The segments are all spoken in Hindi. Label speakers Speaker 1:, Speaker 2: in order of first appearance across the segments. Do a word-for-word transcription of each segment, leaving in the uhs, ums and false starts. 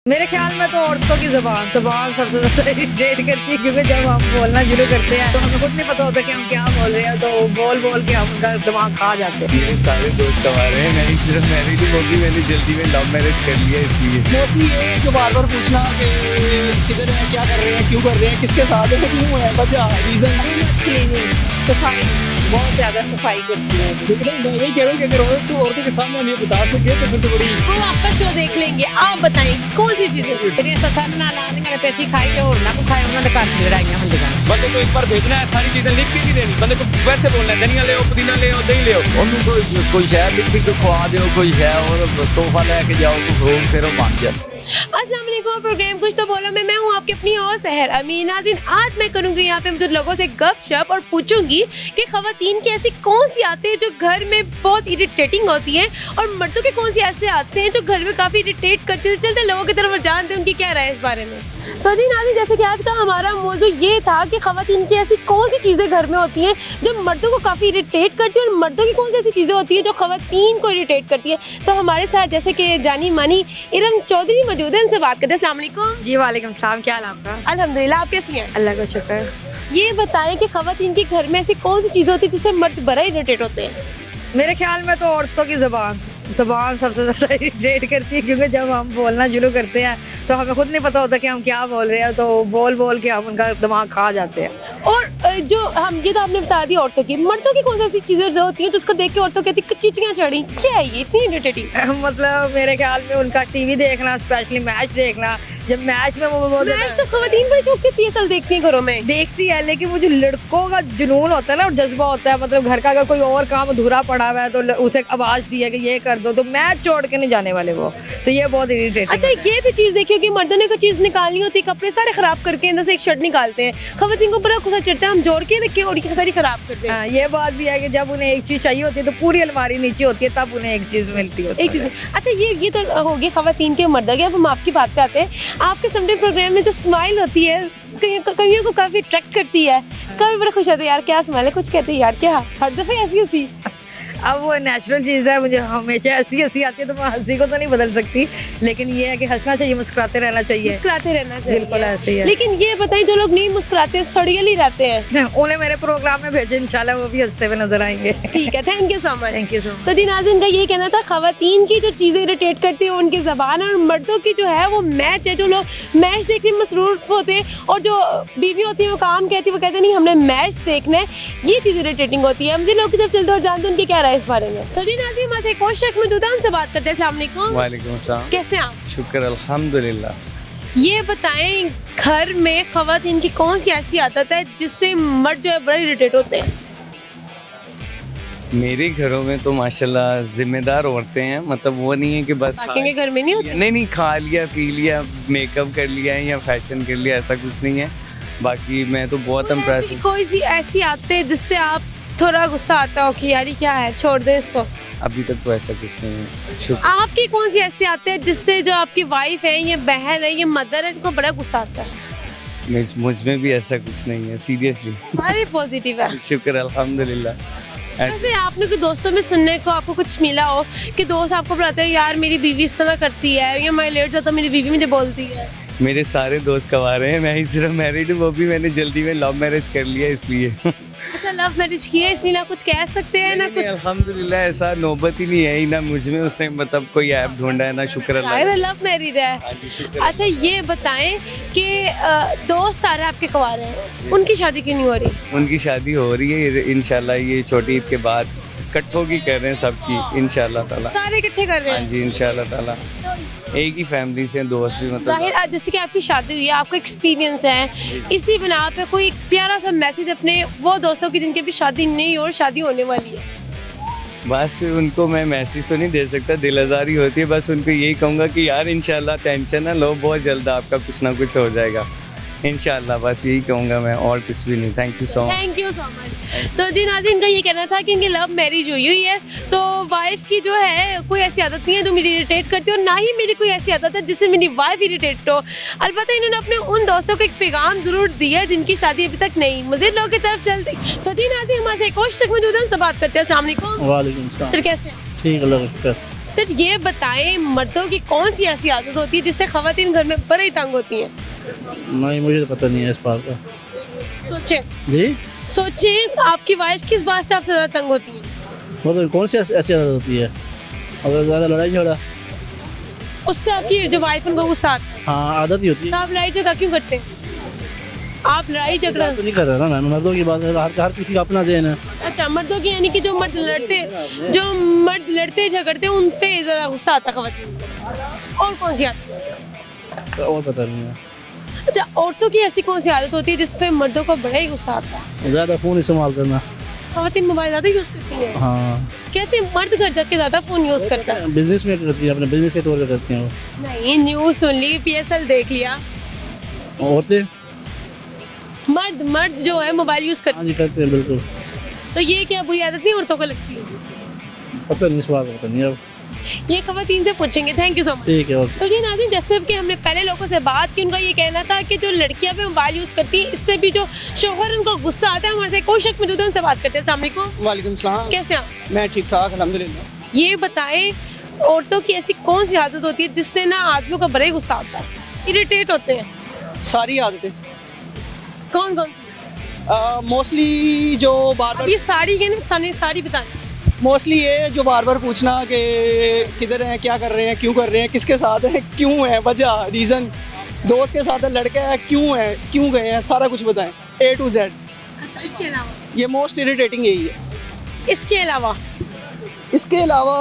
Speaker 1: मेरे ख्याल में तो औरतों की ज़बान ज़बान सबसे ज़्यादा इरिटेट करती है, क्योंकि जब हम बोलना शुरू करते हैं तो हमें खुद नहीं पता होता कि हम क्या बोल रहे हैं, तो बोल बोल के हम उनका दिमाग खा जाते हैं।
Speaker 2: मेरे सारे दोस्त कमा रहे हैं, मैं सिर्फ मैरिड ही होगी, मैंने जल्दी में लव मैरिज कर लिया इसलिए।
Speaker 3: मोस्टली ये जो बार बार पूछना कि किधर है, क्या कर रहे हैं, क्यों कर रहे हैं, किसके साथ है, क्यों है, वजह रीज़न।
Speaker 1: क्लीनिंग, सफाई, बहुत ज़्यादा सफाई करती है।
Speaker 3: लेकिन मैं यही कह रहा हूँ कि अगर औरत तो औरतों के सामने हम ये बता सके तो फिर तो बड़ी।
Speaker 4: हम आपका शो देख लेंगे, आप बताएं कौन सी चीजें
Speaker 1: पैसे खाई और ना खाए उन्होंने घर लड़ाइयाँ होंगी।
Speaker 2: बंदे को एक बार भेजना है, सारी चीजें लिख के नहीं देनी, बंदे को वैसे बोलना है धनिया ले पुदीना ले दही ले
Speaker 5: कोई कोई शहर लिख के खुआ दो, कोई है और तोहफा लेके जाओ तो घूम फिर मान जाए।
Speaker 4: अस्सलाम वालेकुम, प्रोग्राम कुछ तो बोलो में मैं हूँ आपकी अपनी और सहर अमीन नाज़रीन। आज मैं करूँगी यहाँ पे मौजूद लोगों से गपशप और पूछूंगी कि ख़वातीन की ऐसी कौन सी आते हैं जो घर में बहुत इरिटेटिंग होती हैं, और मर्दों के कौन सी ऐसे आते हैं जो घर में काफ़ी इरिटेट करते हैं। चलते लोगों की तरफ जानते हैं उनकी क्या राय है इस बारे में। तो जी नाज़रीन, जैसे कि आज का हमारा मौजू ये था कि ख़वातीन की ऐसी कौन सी चीज़ें घर में होती हैं जो मर्दों को काफ़ी इरिटेट करती है, और मर्दों की कौन सी ऐसी चीज़ें होती हैं जो ख़वातीन को इरिटेट करती है। तो हमारे साथ जैसे कि जानी मानी इरम चौधरी मौजूद है, इनसे बात करते हैं। अस्सलाम वालेकुम।
Speaker 1: जी वालेकुम सलाम, क्या हाल आपका?
Speaker 4: अल्हम्दुलिल्लाह, आप कैसी हैं?
Speaker 1: अल्लाह का शुक्र।
Speaker 4: ये बताएं कि ख़वातीन के घर में ऐसी कौन सी चीज़ें होती है जिससे मर्द बड़ा इरिटेट होते हैं।
Speaker 1: मेरे ख्याल में तो औरतों की ज़बान ज़बान सबसे ज़्यादा इरिटेट करती है, क्योंकि जब हम बोलना शुरू करते हैं तो हमें खुद नहीं पता होता कि हम क्या बोल रहे हैं, तो बोल बोल के हम उनका दिमाग खा जाते हैं।
Speaker 4: और जो हम ये तो आपने बता दी औरतों की, मर्दों की कौन सी ऐसी चीज़ें जो होती हैं जिसको देख के औरतों कहती है चीटियाँ चढ़ी, क्या है ये इतनी इरिटेटिंग?
Speaker 1: मतलब मेरे ख्याल में उनका टीवी देखना, स्पेशली मैच देखना, जब मैच में वो बहुत
Speaker 4: मैच तो ख़वातीन बड़ी शौक से पीएसएल देखती हैं घरों में।
Speaker 1: देखती है, लेकिन वो जो लड़कों का जुनून होता है ना और जज्बा होता है, मतलब घर का अगर कोई और काम अधूरा पड़ा हुआ है तो उसे आवाज़ दी है कि ये कर दो, तो मैच छोड़ के नहीं जाने वाले वो, तो ये बहुत इरिटेटिंग।
Speaker 4: अच्छा, ये भी चीज़ देखिए कि मर्दों ने कोई चीज़ निकालनी होती है, कपड़े सारे खराब करके अंदर से एक शर्ट निकालते हैं, ख़वातीन को बड़ा गुस्सा चढ़ता है, हम जोड़ के रखे और सारी खराब करते हैं।
Speaker 1: हाँ, ये बात भी है कि जब उन्हें एक चीज़ चाहिए होती है तो पूरी अलमारी नीचे होती है, तब उन्हें एक चीज़ मिलती है, एक चीज़।
Speaker 4: अच्छा, ये ये तो होगी ख़वातीन के मर्दों की। अब हम आपकी बात करते हैं। आपके समझे प्रोग्राम में जो स्माइल होती है कईयों को काफ़ी अट्रैक्ट करती है, कभी बड़ा खुश होते हैं यार क्या स्माइल है, कुछ कहते हैं यार क्या हर दफ़ा ऐसी हंसी।
Speaker 1: अब वो नेचुरल चीज़ है, मुझे हमेशा हंसी हंसी आती है तो मैं हंसी को तो नहीं बदल सकती, लेकिन ये है कि हंसना चाहिए, मुस्कुराते रहना चाहिए,
Speaker 4: मुस्कुराते रहना चाहिए,
Speaker 1: बिल्कुल ऐसे ही है।
Speaker 4: लेकिन ये बताइए जो लोग नहीं मुस्कुराते सड़ियल ही रहते हैं,
Speaker 1: उन्हें मेरे प्रोग्राम में भेजे, इंशाल्लाह वो भी हंसते हुए नजर आएंगे।
Speaker 4: ठीक है, thank you so much.
Speaker 1: Thank you so much.
Speaker 4: तो जी नाज़रीन का ये कहना था ख़वातीन की जो चीज़ें इरिटेट करती है उनकी ज़बान, और मर्दों की जो है वो मैच है, जो लोग मैच देखने में मसरूफ होते हैं, और जो बीवी होती है वो काम कहती है, वो कहते नहीं हमने मैच देखना है, ये चीज़ इरिटेटिंग होती है। हम जिन लोग की तरफ चलते और जानते हैं उनकी क्या राय है इस बारे में। तो जी नाज़रीन, मैं एक और शख्स मौजूद है, उनसे बात करते हैं। अस्सलाम वालेकुम।
Speaker 2: वालेकुम सलाम।
Speaker 4: कैसे हैं आप?
Speaker 2: शुक्र अल्हम्दुलिल्लाह।
Speaker 4: ये बताएं घर में ख़वातीन की कौन सी ऐसी आदत है जिससे मर्द जो है बड़ा इरिटेट होते हैं?
Speaker 2: मेरे घरों में तो माशाल्लाह जिम्मेदार औरतें हैं, मतलब वो नहीं है कि बस
Speaker 4: बाकी के घर में नहीं होते?
Speaker 2: नहीं नहीं, खा लिया पी लिया मेकअप कर लिया या फैशन कर लिया, ऐसा कुछ नहीं है। बाकी मैं तो बहुत इम्प्रेस हूँ।
Speaker 4: कोई सी ऐसी आदत है जिससे आप थोड़ा गुस्सा आता हो कि यार क्या है, छोड़ दे इसको?
Speaker 2: अभी तक तो ऐसा कुछ नहीं है। शुक्र।
Speaker 4: आपकी कौन सी ऐसी आदत है जिससे जो आपकी वाइफ है, ये बहन है, ये मदर है, इनको बड़ा गुस्सा आता है?
Speaker 2: मुझ में भी ऐसा कुछ नहीं है, सीरियसली।
Speaker 4: सारे पॉजिटिव है।
Speaker 2: शुक्र अल्हम्दुलिल्लाह।
Speaker 4: वैसे आपने कोई दोस्तों में सुनने को आपको कुछ मिला हो कि दोस्त आपको बताते हैं यार मेरी बीवी इस तरह करती है, या मैं लेट जाता हूँ मेरी बीवी मुझे बोलती है?
Speaker 2: मेरे सारे दोस्त कमा रहे हैं, मैं ही सिर्फ मैरिड हूँ, वो भी मैंने जल्दी में लव मैरिज कर लिया इसलिए।
Speaker 4: अच्छा, लव मैरिज किया इसलिए ना कुछ कह सकते हैं ना कुछ?
Speaker 2: अल्हम्दुलिल्लाह ऐसा नौबत ही नहीं है ही ना मुझ में, उसने मतलब कोई ऐप ढूंढा है ना, शुक्र अल्लाह।
Speaker 4: लव मैरिड है। अच्छा, ये बताएं कि दोस्त सारे आपके कमा रहे हैं, उनकी शादी क्यों नहीं हो रही?
Speaker 2: उनकी शादी हो रही है इंशाल्लाह, ये छोटी ईद के बाद इकट्ठों की कर रहे हैं सबकी इंशाल्लाह ताला।
Speaker 4: सारे इकट्ठे कर रहे हैं?
Speaker 2: हाँ जी इंशाल्लाह ताला, एक ही फैमिली से दोस्त भी, मतलब
Speaker 4: जाहिर आज जैसे कि आपकी शादी हुई है, आपका एक्सपीरियंस है, इसी बिना पे कोई प्यारा सा मैसेज अपने वो दोस्तों की जिनकी अभी शादी नहीं और शादी होने वाली है?
Speaker 2: बस उनको मैं मैसेज तो नहीं दे सकता, दिल आज़ारी होती है, बस उनको यही कहूँगा कि यार इंशाल्लाह टेंशन ना लो, बहुत जल्द आपका कुछ ना कुछ हो जाएगा इंशाल्लाह, बस यही कहूँगा मैं, और कुछ भी नहीं। Thank you so much.
Speaker 4: Thank you so much. तो जी नाज़रीन का ये कहना था कि इनकी लव मैरिज हुई हुई है, तो वाइफ की जो है कोई ऐसी आदत नहीं है जो मेरी इरिटेट करती है, और ना ही मेरी कोई ऐसी आदत है जिससे मेरी वाइफ इरिटेट हो। अलबत्ता इन्होंने अपने उन दोस्तों को एक पैगाम जरूर दिया है जिनकी शादी अभी तक नहीं। मज़ीद लोगों की तरफ चलते तो जी नाज़रीन हमारे एक और शख्स मौजूद है, उनसे बात करते हैं। अस्सलाम वालेकुम।
Speaker 3: वालेकुम सलाम।
Speaker 4: सर कैसे हैं?
Speaker 3: ठीक है।
Speaker 4: तो ये बताएं मर्दों की कौन सी ऐसी आदत होती है जिससे खवातीन घर में बड़े ही तंग होती हैं?
Speaker 3: नहीं, मुझे तो पता नहीं है इस बात का।
Speaker 4: सोचें
Speaker 3: जी,
Speaker 4: सोचें आपकी वाइफ किस बात से आपसे ज़्यादा तंग होती है?
Speaker 3: मतलब कौन सी ऐसी ऐसी आदत होती है? अगर ज़्यादा लड़ाई झगड़ा।
Speaker 4: उससे आपकी जो वाइफ उनको गुस्सा आता है,
Speaker 3: हाँ, आदत ही होती
Speaker 4: तो
Speaker 3: है।
Speaker 4: आप लड़ाई झगड़ा क्यों करते हैं? आप लड़ाई झगड़ा
Speaker 3: तो नहीं कर रहा ना मैं, मर्दों की बात है, हर हर किसी का अपना ज़हन है।
Speaker 4: अच्छा, मर्दों की यानी कि जो मर्द लड़ते जो मर्द लड़ते झगड़ते उन पे ज़रा गुस्सा आता है खवातीन। और कौन सी आदत?
Speaker 3: और पता नहीं है।
Speaker 4: अच्छा, औरतों की ऐसी कौन सी आदत होती है जिसपे मर्दों को बड़ा ही गुस्सा आता है?
Speaker 3: ज़्यादा फ़ोन इस्तेमाल करना।
Speaker 4: खवातीन मोबाइल ज़्यादा यूज़ करती हैं।
Speaker 3: हाँ,
Speaker 4: कहते हैं मर्द घर जाके ज़्यादा फ़ोन यूज़ करता है।
Speaker 3: बिजनेस में करती है, अपने बिजनेस के तौर पे करती हैं वो।
Speaker 4: नहीं, न्यूज़ सुन ली, पी एस एल देख लिया।
Speaker 3: औरतें
Speaker 4: मर्द मर्द जो है मोबाइल यूज़ करते
Speaker 3: हाँ जी करते हैं, बिल्कुल।
Speaker 4: हैं, तो ये क्या बुरी आदत नहीं औरतों को लगती है?
Speaker 3: पता नहीं, इस बात का पता नहीं अब।
Speaker 4: ये खवातीन से पूछेंगे। Thank you so much.
Speaker 3: ठीक है, ओके।
Speaker 4: तो जी नाज़रीन, जैसे कि हमने पहले लोगों से बात की, उनका ये कहना था कि जो लड़कियां भी मोबाइल यूज़ करती हैं इससे भी जो शोहर उनको गुस्सा आता है। हमारे से कोई शक मौजूद है, उनसे बात करते हैं। अस्सलाम वालेकुम।
Speaker 3: वालेकुम सलाम।
Speaker 4: कैसे हैं आप?
Speaker 3: मैं ठीक ठाक, अल्हम्दुलिल्लाह।
Speaker 4: ये बताएं औरतों की ऐसी कौन सी आदत होती है जिससे ना आदमियों का बड़ा ही गुस्सा आता है, इरिटेट होते हैं?
Speaker 3: सारी आदतें
Speaker 4: कौन कौन सी?
Speaker 3: मोस्टली जो बार
Speaker 4: अब
Speaker 3: बार
Speaker 4: ये साड़ी के ना साड़ी बताएं।
Speaker 3: मोस्टली ये जो बार बार पूछना कि किधर हैं, क्या कर रहे हैं, क्यों कर रहे हैं, किसके साथ हैं, क्यों है, वजह, रीज़न, दोस्त के साथ है, लड़का है, क्यों है, क्यों गए हैं, सारा कुछ बताएं, ए टू जेड।
Speaker 4: अच्छा, इसके अलावा
Speaker 3: ये मोस्ट इरिटेटिंग यही है।
Speaker 4: इसके अलावा
Speaker 3: इसके अलावा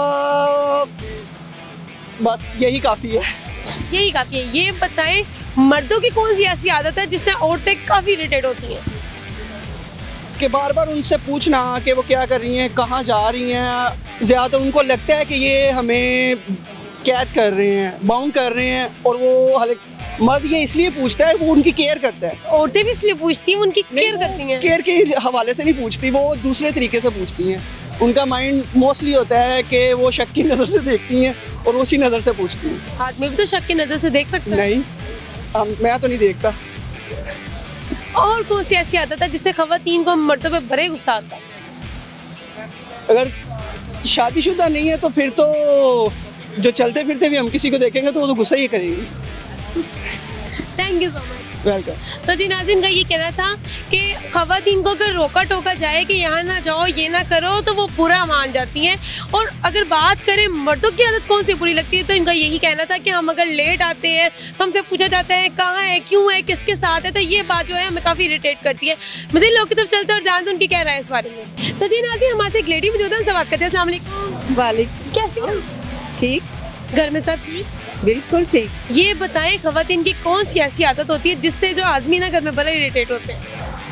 Speaker 3: बस यही काफ़ी है।
Speaker 4: यही काफी है। ये बताएं मर्दों की कौन सी ऐसी आदत है जिससे औरतें काफी इरिटेट होती हैं?
Speaker 3: कि बार बार उनसे पूछना कि वो क्या कर रही हैं, कहाँ जा रही हैं, ज़्यादा उनको लगता है कि ये हमें कैद कर रहे हैं, बाउंड कर रहे हैं, और वो हाल मर्द ये इसलिए पूछता है, वो उनकी केयर करता है।
Speaker 4: औरतें भी इसलिए पूछती हैं, उनकी केयर करती हैं।
Speaker 3: केयर के हवाले से नहीं पूछती, वो दूसरे तरीके से पूछती हैं। उनका माइंड मोस्टली होता है कि वो शक की नज़र से देखती हैं और उसी नज़र से पूछती हैं।
Speaker 4: आदमी भी तो शक की नजर से देख सकता है।
Speaker 3: नहीं, हम मैं तो नहीं देखता।
Speaker 4: और कौन सी ऐसी आदत है जिससे खवातीन को मर्दों पे बड़े गुस्सा आता है?
Speaker 3: अगर शादीशुदा नहीं है तो फिर तो जो चलते फिरते भी हम किसी को देखेंगे तो वो तो गुस्सा ही करेंगे।
Speaker 4: Thank you so much.
Speaker 3: Welcome.
Speaker 4: तो जी नाज़रीन, का ये कहना था कि खवातीन को अगर रोका टोका जाए कि यहाँ ना जाओ, ये ना करो, तो वो पूरा मान जाती हैं। और अगर बात करें मर्दों की आदत कौन सी बुरी लगती है, तो इनका यही कहना था कि हम अगर लेट आते हैं तो हमसे पूछा जाता है कहाँ है, क्यों है, किसके साथ है, तो ये बात जो है हमें काफ़ी इरिटेट करती है। मज़ीद लोग की तरफ चलते और जानते उनकी क्या राय है इस बारे में। तो जी नाज़रीन, हमारे एक लेडी मौजूद है, उनसे बात करते हैं। अस्सलाम वालेकुम।
Speaker 1: वालेकुम।
Speaker 4: कैसी हैं?
Speaker 1: ठीक,
Speaker 4: घर में सब ठीक?
Speaker 1: बिल्कुल ठीक।
Speaker 4: ये बताएं खवातीन की कौन सी ऐसी आदत होती है जिससे जो आदमी ना घर में बड़ा इरिटेट होते हैं?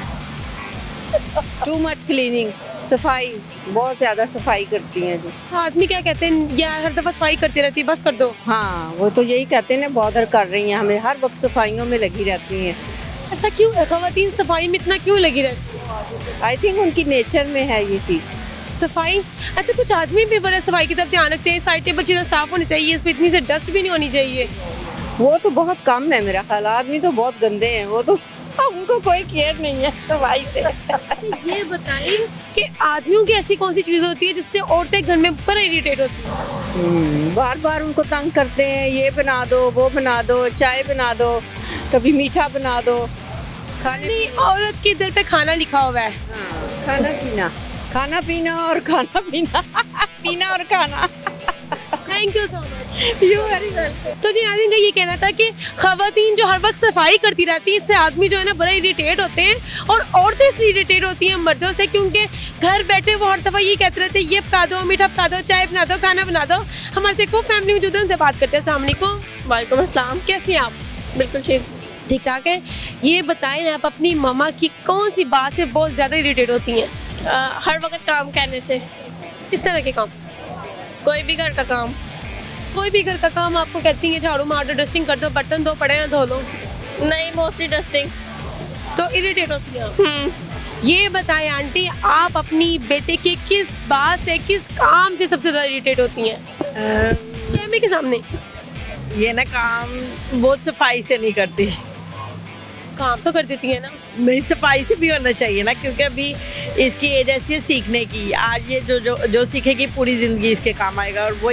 Speaker 1: टू मच क्लीनिंग, सफाई, बहुत ज़्यादा सफाई करती हैं जो।
Speaker 4: आदमी क्या कहते हैं, या हर दफा सफाई करती रहती है, बस कर दो।
Speaker 1: हाँ, वो तो यही कहते हैं ना, बॉदर कर रही हैं हमें, हर वक्त सफाइयों में लगी रहती हैं।
Speaker 4: ऐसा क्यों है, खवातीन सफाई में इतना क्यों लगी रहती है?
Speaker 1: आई थिंक उनकी नेचर में है ये चीज़।
Speaker 4: सफाई, अच्छा कुछ आदमी भी बड़ा सफाई की तरफ ध्यान रखते हैं, साइड टेबल चीज़ें साफ होनी चाहिए, इस पर इतनी से डस्ट भी नहीं होनी चाहिए।
Speaker 1: वो तो बहुत कम है मेरा ख्याल, आदमी तो बहुत गंदे हैं, वो तो उनको कोई केयर नहीं है सफाई से।
Speaker 4: ये बताएं कि आदमियों की ऐसी कौन सी चीज़ होती है जिससे औरतें घर में बड़ा इरिटेट होती हैं?
Speaker 1: बार बार उनको तंग करते हैं, ये बना दो, वो बना दो, चाय बना दो, कभी मीठा बना दो, खाने
Speaker 4: औरत के दिल पे खाना लिखा हुआ है।
Speaker 1: हाँ, खाना पीना, खाना पीना और खाना पीना पीना और खाना।
Speaker 4: Thank you so much, you very welcome. तो जी नाज़रीन, का ये कहना था कि खवातीन जो हर वक्त सफाई करती रहती है, इससे आदमी जो है ना बड़ा इरिटेट होते हैं, और औरतें इसलिए इरिटेट होती हैं मर्दों से क्योंकि घर बैठे वो हर दफ़ा ये कहते रहते हैं, ये पका दो, मीठा पका दो, चाय बना दो, खाना बना दो। हमारे से को फैमिली मौजूद है, उनसे बात करते हैं। अस्सलाम वालेकुम।
Speaker 6: वालेकुम अस्सलाम।
Speaker 4: कैसी हैं आप?
Speaker 6: बिल्कुल ठीक।
Speaker 4: ठीक ठाक है। ये बताएं आप अपनी मम्मा की कौन सी बात से बहुत ज़्यादा इरिटेट होती हैं?
Speaker 6: आ, हर वक्त काम कहने से।
Speaker 4: इस तरह के काम?
Speaker 6: कोई भी घर का काम।
Speaker 4: कोई भी घर का काम आपको कहती हैं झाड़ू मार दो, डस्टिंग कर दो, बर्तन दो पड़े हैं धो लो?
Speaker 6: नहीं, मोस्टली डस्टिंग।
Speaker 4: तो इरिटेट होती हैं आप।
Speaker 6: हम्म
Speaker 4: ये बताएं आंटी, आप अपनी बेटे के किस बात से, किस काम से सबसे ज़्यादा इरिटेट होती हैं कैमरे के सामने?
Speaker 7: ये ना काम बहुत सफाई से नहीं करती।
Speaker 4: काम तो कर देती है ना।
Speaker 7: नहीं, सफाई से भी होना चाहिए ना, क्योंकि अभी इसकी एज ऐसी है सीखने की। आज ये जो जो जो सीखेगी पूरी ज़िंदगी इसके काम आएगा, और वही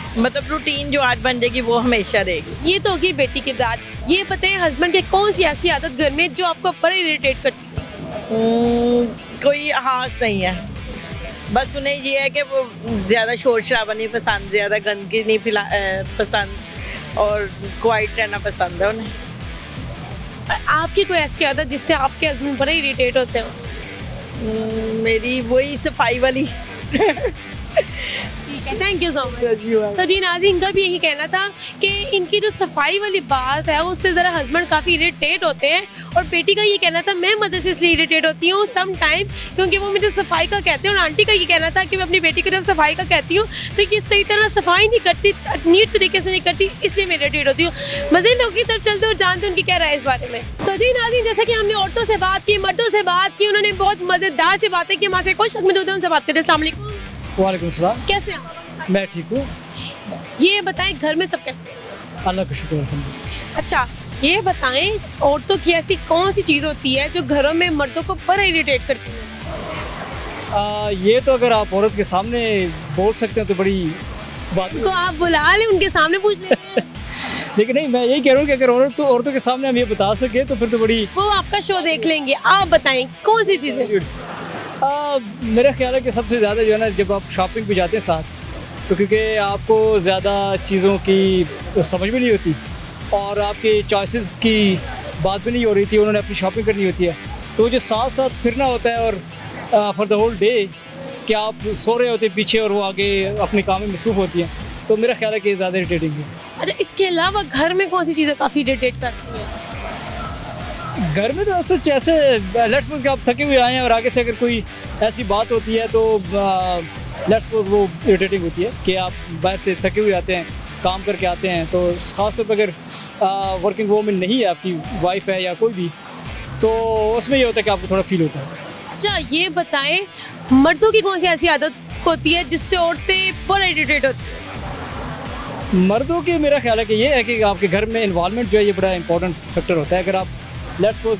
Speaker 7: मतलब रूटीन जो आज बन जाएगी वो हमेशा रहेगी।
Speaker 4: ये तो होगी बेटी की बात। ये बताइए हस्बैंड की कौन सी ऐसी आदत घर में जो आपको बड़ा इरिटेट करती है?
Speaker 7: हम्म, कोई खास नहीं है, बस उन्हें ये है कि वो ज़्यादा शोर शराबा नहीं पसंद, ज़्यादा गंदगी नहीं फिला अ, पसंद और क्वाइट रहना पसंद है उन्हें।
Speaker 4: आपकी कोई ऐसी आदत जिससे आपके हस्बैंड बड़े इरिटेट होते हो?
Speaker 7: हम्म, मेरी वही सफाई वाली।
Speaker 4: ठीक है, थैंक यू सो मच। तो जी नाज़रीन, इनका भी यही कहना था कि इनकी जो सफाई वाली बात है उससे ज़रा हस्बैंड काफ़ी इरिटेट होते हैं, और बेटी का ये कहना था मैं मदर से इसलिए इरिटेट होती हूँ सम टाइम क्योंकि वो मुझे सफाई का कहते हैं, और आंटी का ये कहना था कि मैं अपनी बेटी की जब सफाई का कहती हूँ तो ये सही तरह सफाई नहीं करती, नीट तरीके से नहीं करती, इसलिए मैं इरिटेट होती हूँ। मज़ीद लोगों की तरफ चलते और जानते उनकी क्या राय इस बारे में। तो जी नाज़रीन, जैसे कि हमने औरतों से बात की, मर्दों से बात की, उन्होंने बहुत मज़ेदार सी बातें की, हमारे कुछ मौजूद है उनसे बात करते हैं। अस्सलाम वालेकुम।
Speaker 8: वालेकुम सलाम।
Speaker 4: कैसे हैं?
Speaker 8: मैं ठीक हूँ,
Speaker 4: ये बताएं घर में सब कैसे हैं?
Speaker 8: अल्लाह का शुक्र अल्हम्दुलिल्लाह।
Speaker 4: अच्छा, ये बताएं औरतों की ऐसी कौन सी चीज़ होती है जो घरों में मर्दों को बड़ा इरिटेट करती है?
Speaker 8: आ, ये तो अगर आप औरत के सामने बोल सकते हैं तो बड़ी बात
Speaker 4: उनको आप बुला लें, उनके सामने पूछ लेते हैं।
Speaker 8: लेकिन नहीं, मैं यही कह रहा हूँ कि अगर औरत तो औरतों के सामने हम ये बता सके तो फिर तो बड़ी
Speaker 4: वो आपका शो देख लेंगे। आप बताएं कौन सी चीज़ें?
Speaker 8: आ, मेरा ख्याल है कि सबसे ज़्यादा जो है ना, जब आप शॉपिंग पे जाते हैं साथ, तो क्योंकि आपको ज़्यादा चीज़ों की समझ भी नहीं होती और आपके चॉइसेस की बात भी नहीं हो रही थी, उन्होंने अपनी शॉपिंग करनी होती है, तो जो साथ साथ फिरना होता है और फॉर द होल डे कि आप सो रहे होते हैं पीछे और वो आगे अपने काम में मसरूफ़ होती हैं, तो मेरा ख्याल है कि ज़्यादा इरिटेटिंग है।
Speaker 4: अच्छा, इसके अलावा घर में कौन सी चीज़ें काफ़ी इरिटेट करती हैं?
Speaker 8: घर में तो सच ऐसे लेट्स सपोज कि आप थके हुए आए हैं और आगे से अगर कोई ऐसी बात होती है तो लेट्स सपोज वो इरिटेटिंग होती है कि आप बाहर से थके हुए आते हैं, काम करके आते हैं, तो ख़ास तौर पर अगर वर्किंग वूमेन नहीं है, आपकी वाइफ है या कोई भी, तो उसमें ये होता है कि आपको थोड़ा फील होता है।
Speaker 4: अच्छा, ये बताएं मर्दों की कौन सी ऐसी आदत होती है जिससे औरतें बड़ा इरिटेट होती हैं?
Speaker 8: मर्दों की मेरा ख्याल है कि ये है कि आपके घर में इन्वॉल्वमेंट जो है ये बड़ा इंपॉर्टेंट फैक्टर होता है। अगर आप लेट्स सपोज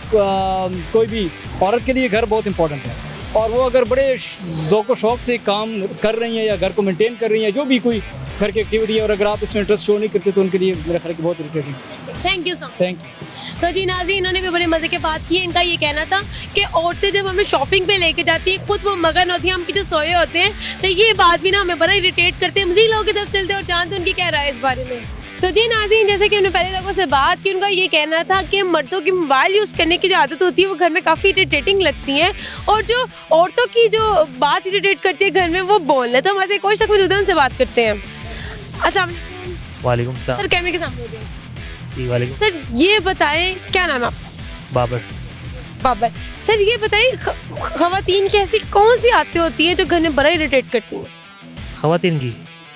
Speaker 8: के कोई भी औरत के लिए घर बहुत इंपॉर्टेंट है और वो अगर बड़े ज़ौक़ शौक़ से काम कर रही हैं या घर को मेंटेन कर रही हैं, जो भी कोई घर की एक्टिविटी है, और अगर आप इसमें इंटरेस्ट शो नहीं करते तो उनके लिए मेरा ख्याल है कि बहुत irritating.
Speaker 4: Thank you so much.
Speaker 8: Thank you.
Speaker 4: तो जी नाज़रीन, इन्होंने भी बड़े मज़े की बात की। इनका ये कहना था कि औरतें जब हमें शॉपिंग पे लेके जाती हैं, खुद वो मगन होती हैं, हम पीछे सोए होते हैं, तो ये बात भी ना हमें बड़ा इरिटेट करते हैं। मज़ीद लोगों की तरफ चलते और जानते उनकी क्या राय है इस बारे में। तो जी नाज़रीन, जैसे कि हमने पहले लोगों से बात की, उनका ये कहना था कि मर्दों की मोबाइल यूज़ करने की जो आदत होती है वो घर में काफ़ी इरिटेटिंग लगती है, और जो औरतों की जो बात इरिटेट करती है घर में वो बोलना। तो हमारे कोई शक मौजूद है, उनसे बात करते हैं। अस्सलाम वालेकुम।
Speaker 9: वालेकुम सलाम।
Speaker 4: सर, कैमरे के सामने हो जाइए।
Speaker 9: जी वालेकुम।
Speaker 4: सर, ये बताएं क्या नाम है आपका?
Speaker 9: बाबर।
Speaker 4: बाबर। सर, ये बताएं ख़वातीन की ऐसी कौन सी आदतें होती हैं जो घर में बड़ा इरिटेट करती हैं?
Speaker 9: ख़वातीन की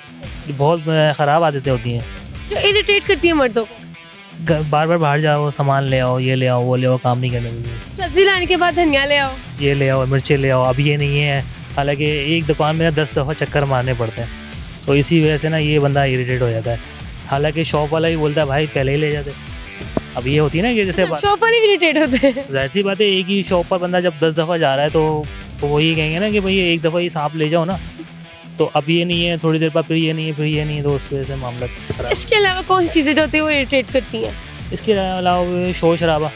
Speaker 9: बहुत ख़राब आदतें होती हैं
Speaker 4: जो इरिटेट करती है मर्दों को।
Speaker 9: बार बार बाहर जाओ, सामान ले आओ, ये ले आओ, वो ले आओ, काम नहीं करने देंगे।
Speaker 4: सब्जी लाने के बाद धनिया ले आओ,
Speaker 9: ये ले आओ, मिर्चें ले आओ, अब ये नहीं है। हालांकि एक दुकान में ना दस दफ़ा चक्कर मारने पड़ते हैं, तो इसी वजह से ना ये बंदा इरिटेट हो जाता है। हालांकि शॉप वाला ही बोलता है भाई पहले ही ले जाते। अब ये होती है ना कि जैसे
Speaker 4: शॉप पर ही इरिटेट होते हैं।
Speaker 9: जाहिर सी बात है, एक ही शॉप पर बंदा जब दस दफ़ा जा रहा है तो वो यही कहेंगे ना कि भाई एक दफ़ा ये सांप ले जाओ ना, तो अब ये नहीं है, थोड़ी देर बाद फिर ये नहीं है, फिर ये नहीं है, तो उस वजह से मामला खराब।
Speaker 4: इसके अलावा कौन सी चीज़ें जो होती है वो इरिटेट करती हैं?
Speaker 9: इसके अलावा शोर शराबा।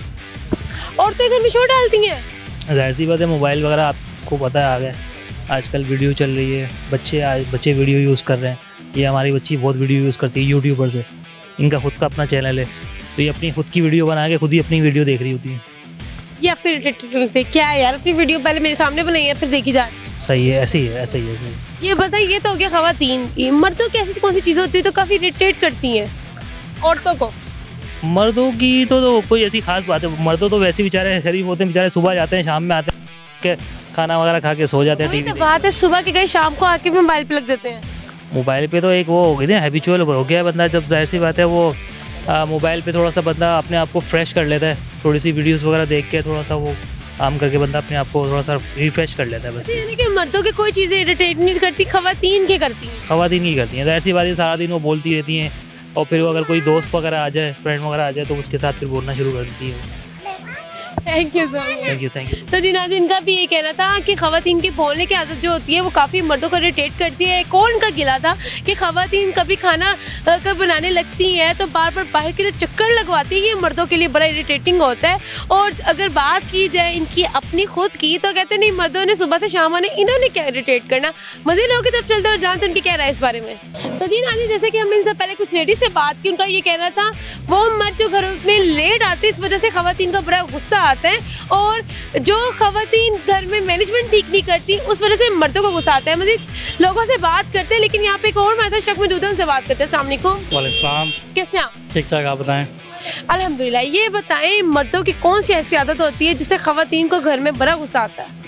Speaker 4: औरतें घर में शोर डालती हैं।
Speaker 9: जाहिर सी बात है, मोबाइल वगैरह आपको पता है आ गया, आजकल वीडियो चल रही है, बच्चे आज बच्चे वीडियो यूज़ कर रहे हैं। ये हमारी बच्ची बहुत वीडियो यूज़ करती है यूट्यूबर से, इनका खुद का अपना चैनल है, तो ये अपनी खुद की वीडियो बना के खुद ही अपनी वीडियो देख रही होती है।
Speaker 4: ये आप फिर इरिटेट करते हैं क्या है यार? अपनी वीडियो पहले मेरे सामने बनाई है फिर देखी जा रही है।
Speaker 9: सही है, ऐसे ही है, ऐसे ही है, ऐसे ही है।
Speaker 4: ये बताइए, ये तो हो गया ख़वातीन की। मर्दों की ऐसी कौन सी चीज़ें होती है तो काफ़ी इरिटेट करती हैं औरतों को?
Speaker 9: मर्दों की तो, तो कोई ऐसी खास बात है, मर्दों तो वैसे बेचारे शरीफ होते हैं, बेचारे सुबह जाते हैं शाम में आते हैं, खाना वगैरह खा के सो जाते हैं।
Speaker 4: वही
Speaker 9: टीवी
Speaker 4: तो बात है, सुबह के गए शाम को आके मोबाइल पे लग जाते हैं।
Speaker 9: मोबाइल पे तो एक वो हो गई ना, हैबिचुअल हो गया है बंदा। जब जाहिर सी बात है वो मोबाइल पे थोड़ा सा बंदा अपने आप को फ्रेश कर लेता है, थोड़ी सी वीडियोस वगैरह देख के थोड़ा सा वो काम करके बंदा अपने आप को थोड़ा सा रिफ्रेश कर लेता है बस।
Speaker 4: यानी कि मर्दों की कोई चीज़ें इरिटेट नहीं करती, ख़वातीन के करती हैं।
Speaker 9: ख़वातीन की करती हैं, जाहिर सी बात है, सारा दिन वो बोलती रहती हैं, और फिर वो अगर कोई दोस्त वगैरह आ जाए, फ्रेंड वगैरह आ जाए, तो उसके साथ फिर बोलना शुरू कर देती है।
Speaker 4: Thank you so much.
Speaker 9: Thank you thank you.
Speaker 4: तो जी नाज़रीन, इनका भी ये कहना था कि ख़वातीन की बोलने की आदत जो होती है वो काफ़ी मर्दों को इरिटेट करती है। कौन का गिला था कि ख़वातीन कभी खाना अ, कब बनाने लगती हैं तो बार बार बाहर के लिए चक्कर लगवाती है, ये मर्दों के लिए बड़ा इरिटेटिंग होता है। और अगर बात की जाए इनकी अपनी खुद की तो कहते नहीं, मर्दों ने सुबह से शाम आने इन्होंने क्या इरिटेट करना। मज़ीद लोगों की तरफ चलते और जानते उनकी क्या राय इस बारे में। तो जी नाज़रीन, जैसे कि हमने इनसे पहले कुछ लेडीज से बात की, उनका ये कहना था वो मर्द जो घर में लेट आते इस वजह से ख़वातीन का बड़ा गुस्सा आता है, और जो ख़वातीन घर में मैनेजमेंट ठीक नहीं करती उस वजह से मर्दों को गुस्सा आता है। मज़ीद लोगों से बात करते हैं, लेकिन यहाँ पे एक और मर्द शक मौजूद है, उनसे बात करते हैं। अस्सलाम वालेकुम।
Speaker 10: वालेकुम।
Speaker 4: कैसे आप?
Speaker 10: ठीक ठाक, आप बताएं।
Speaker 4: अल्हम्दुलिल्लाह। ये बताएं मर्दों की कौन सी ऐसी आदत होती है जिससे ख़वातीन को घर में बड़ा गुस्सा आता है?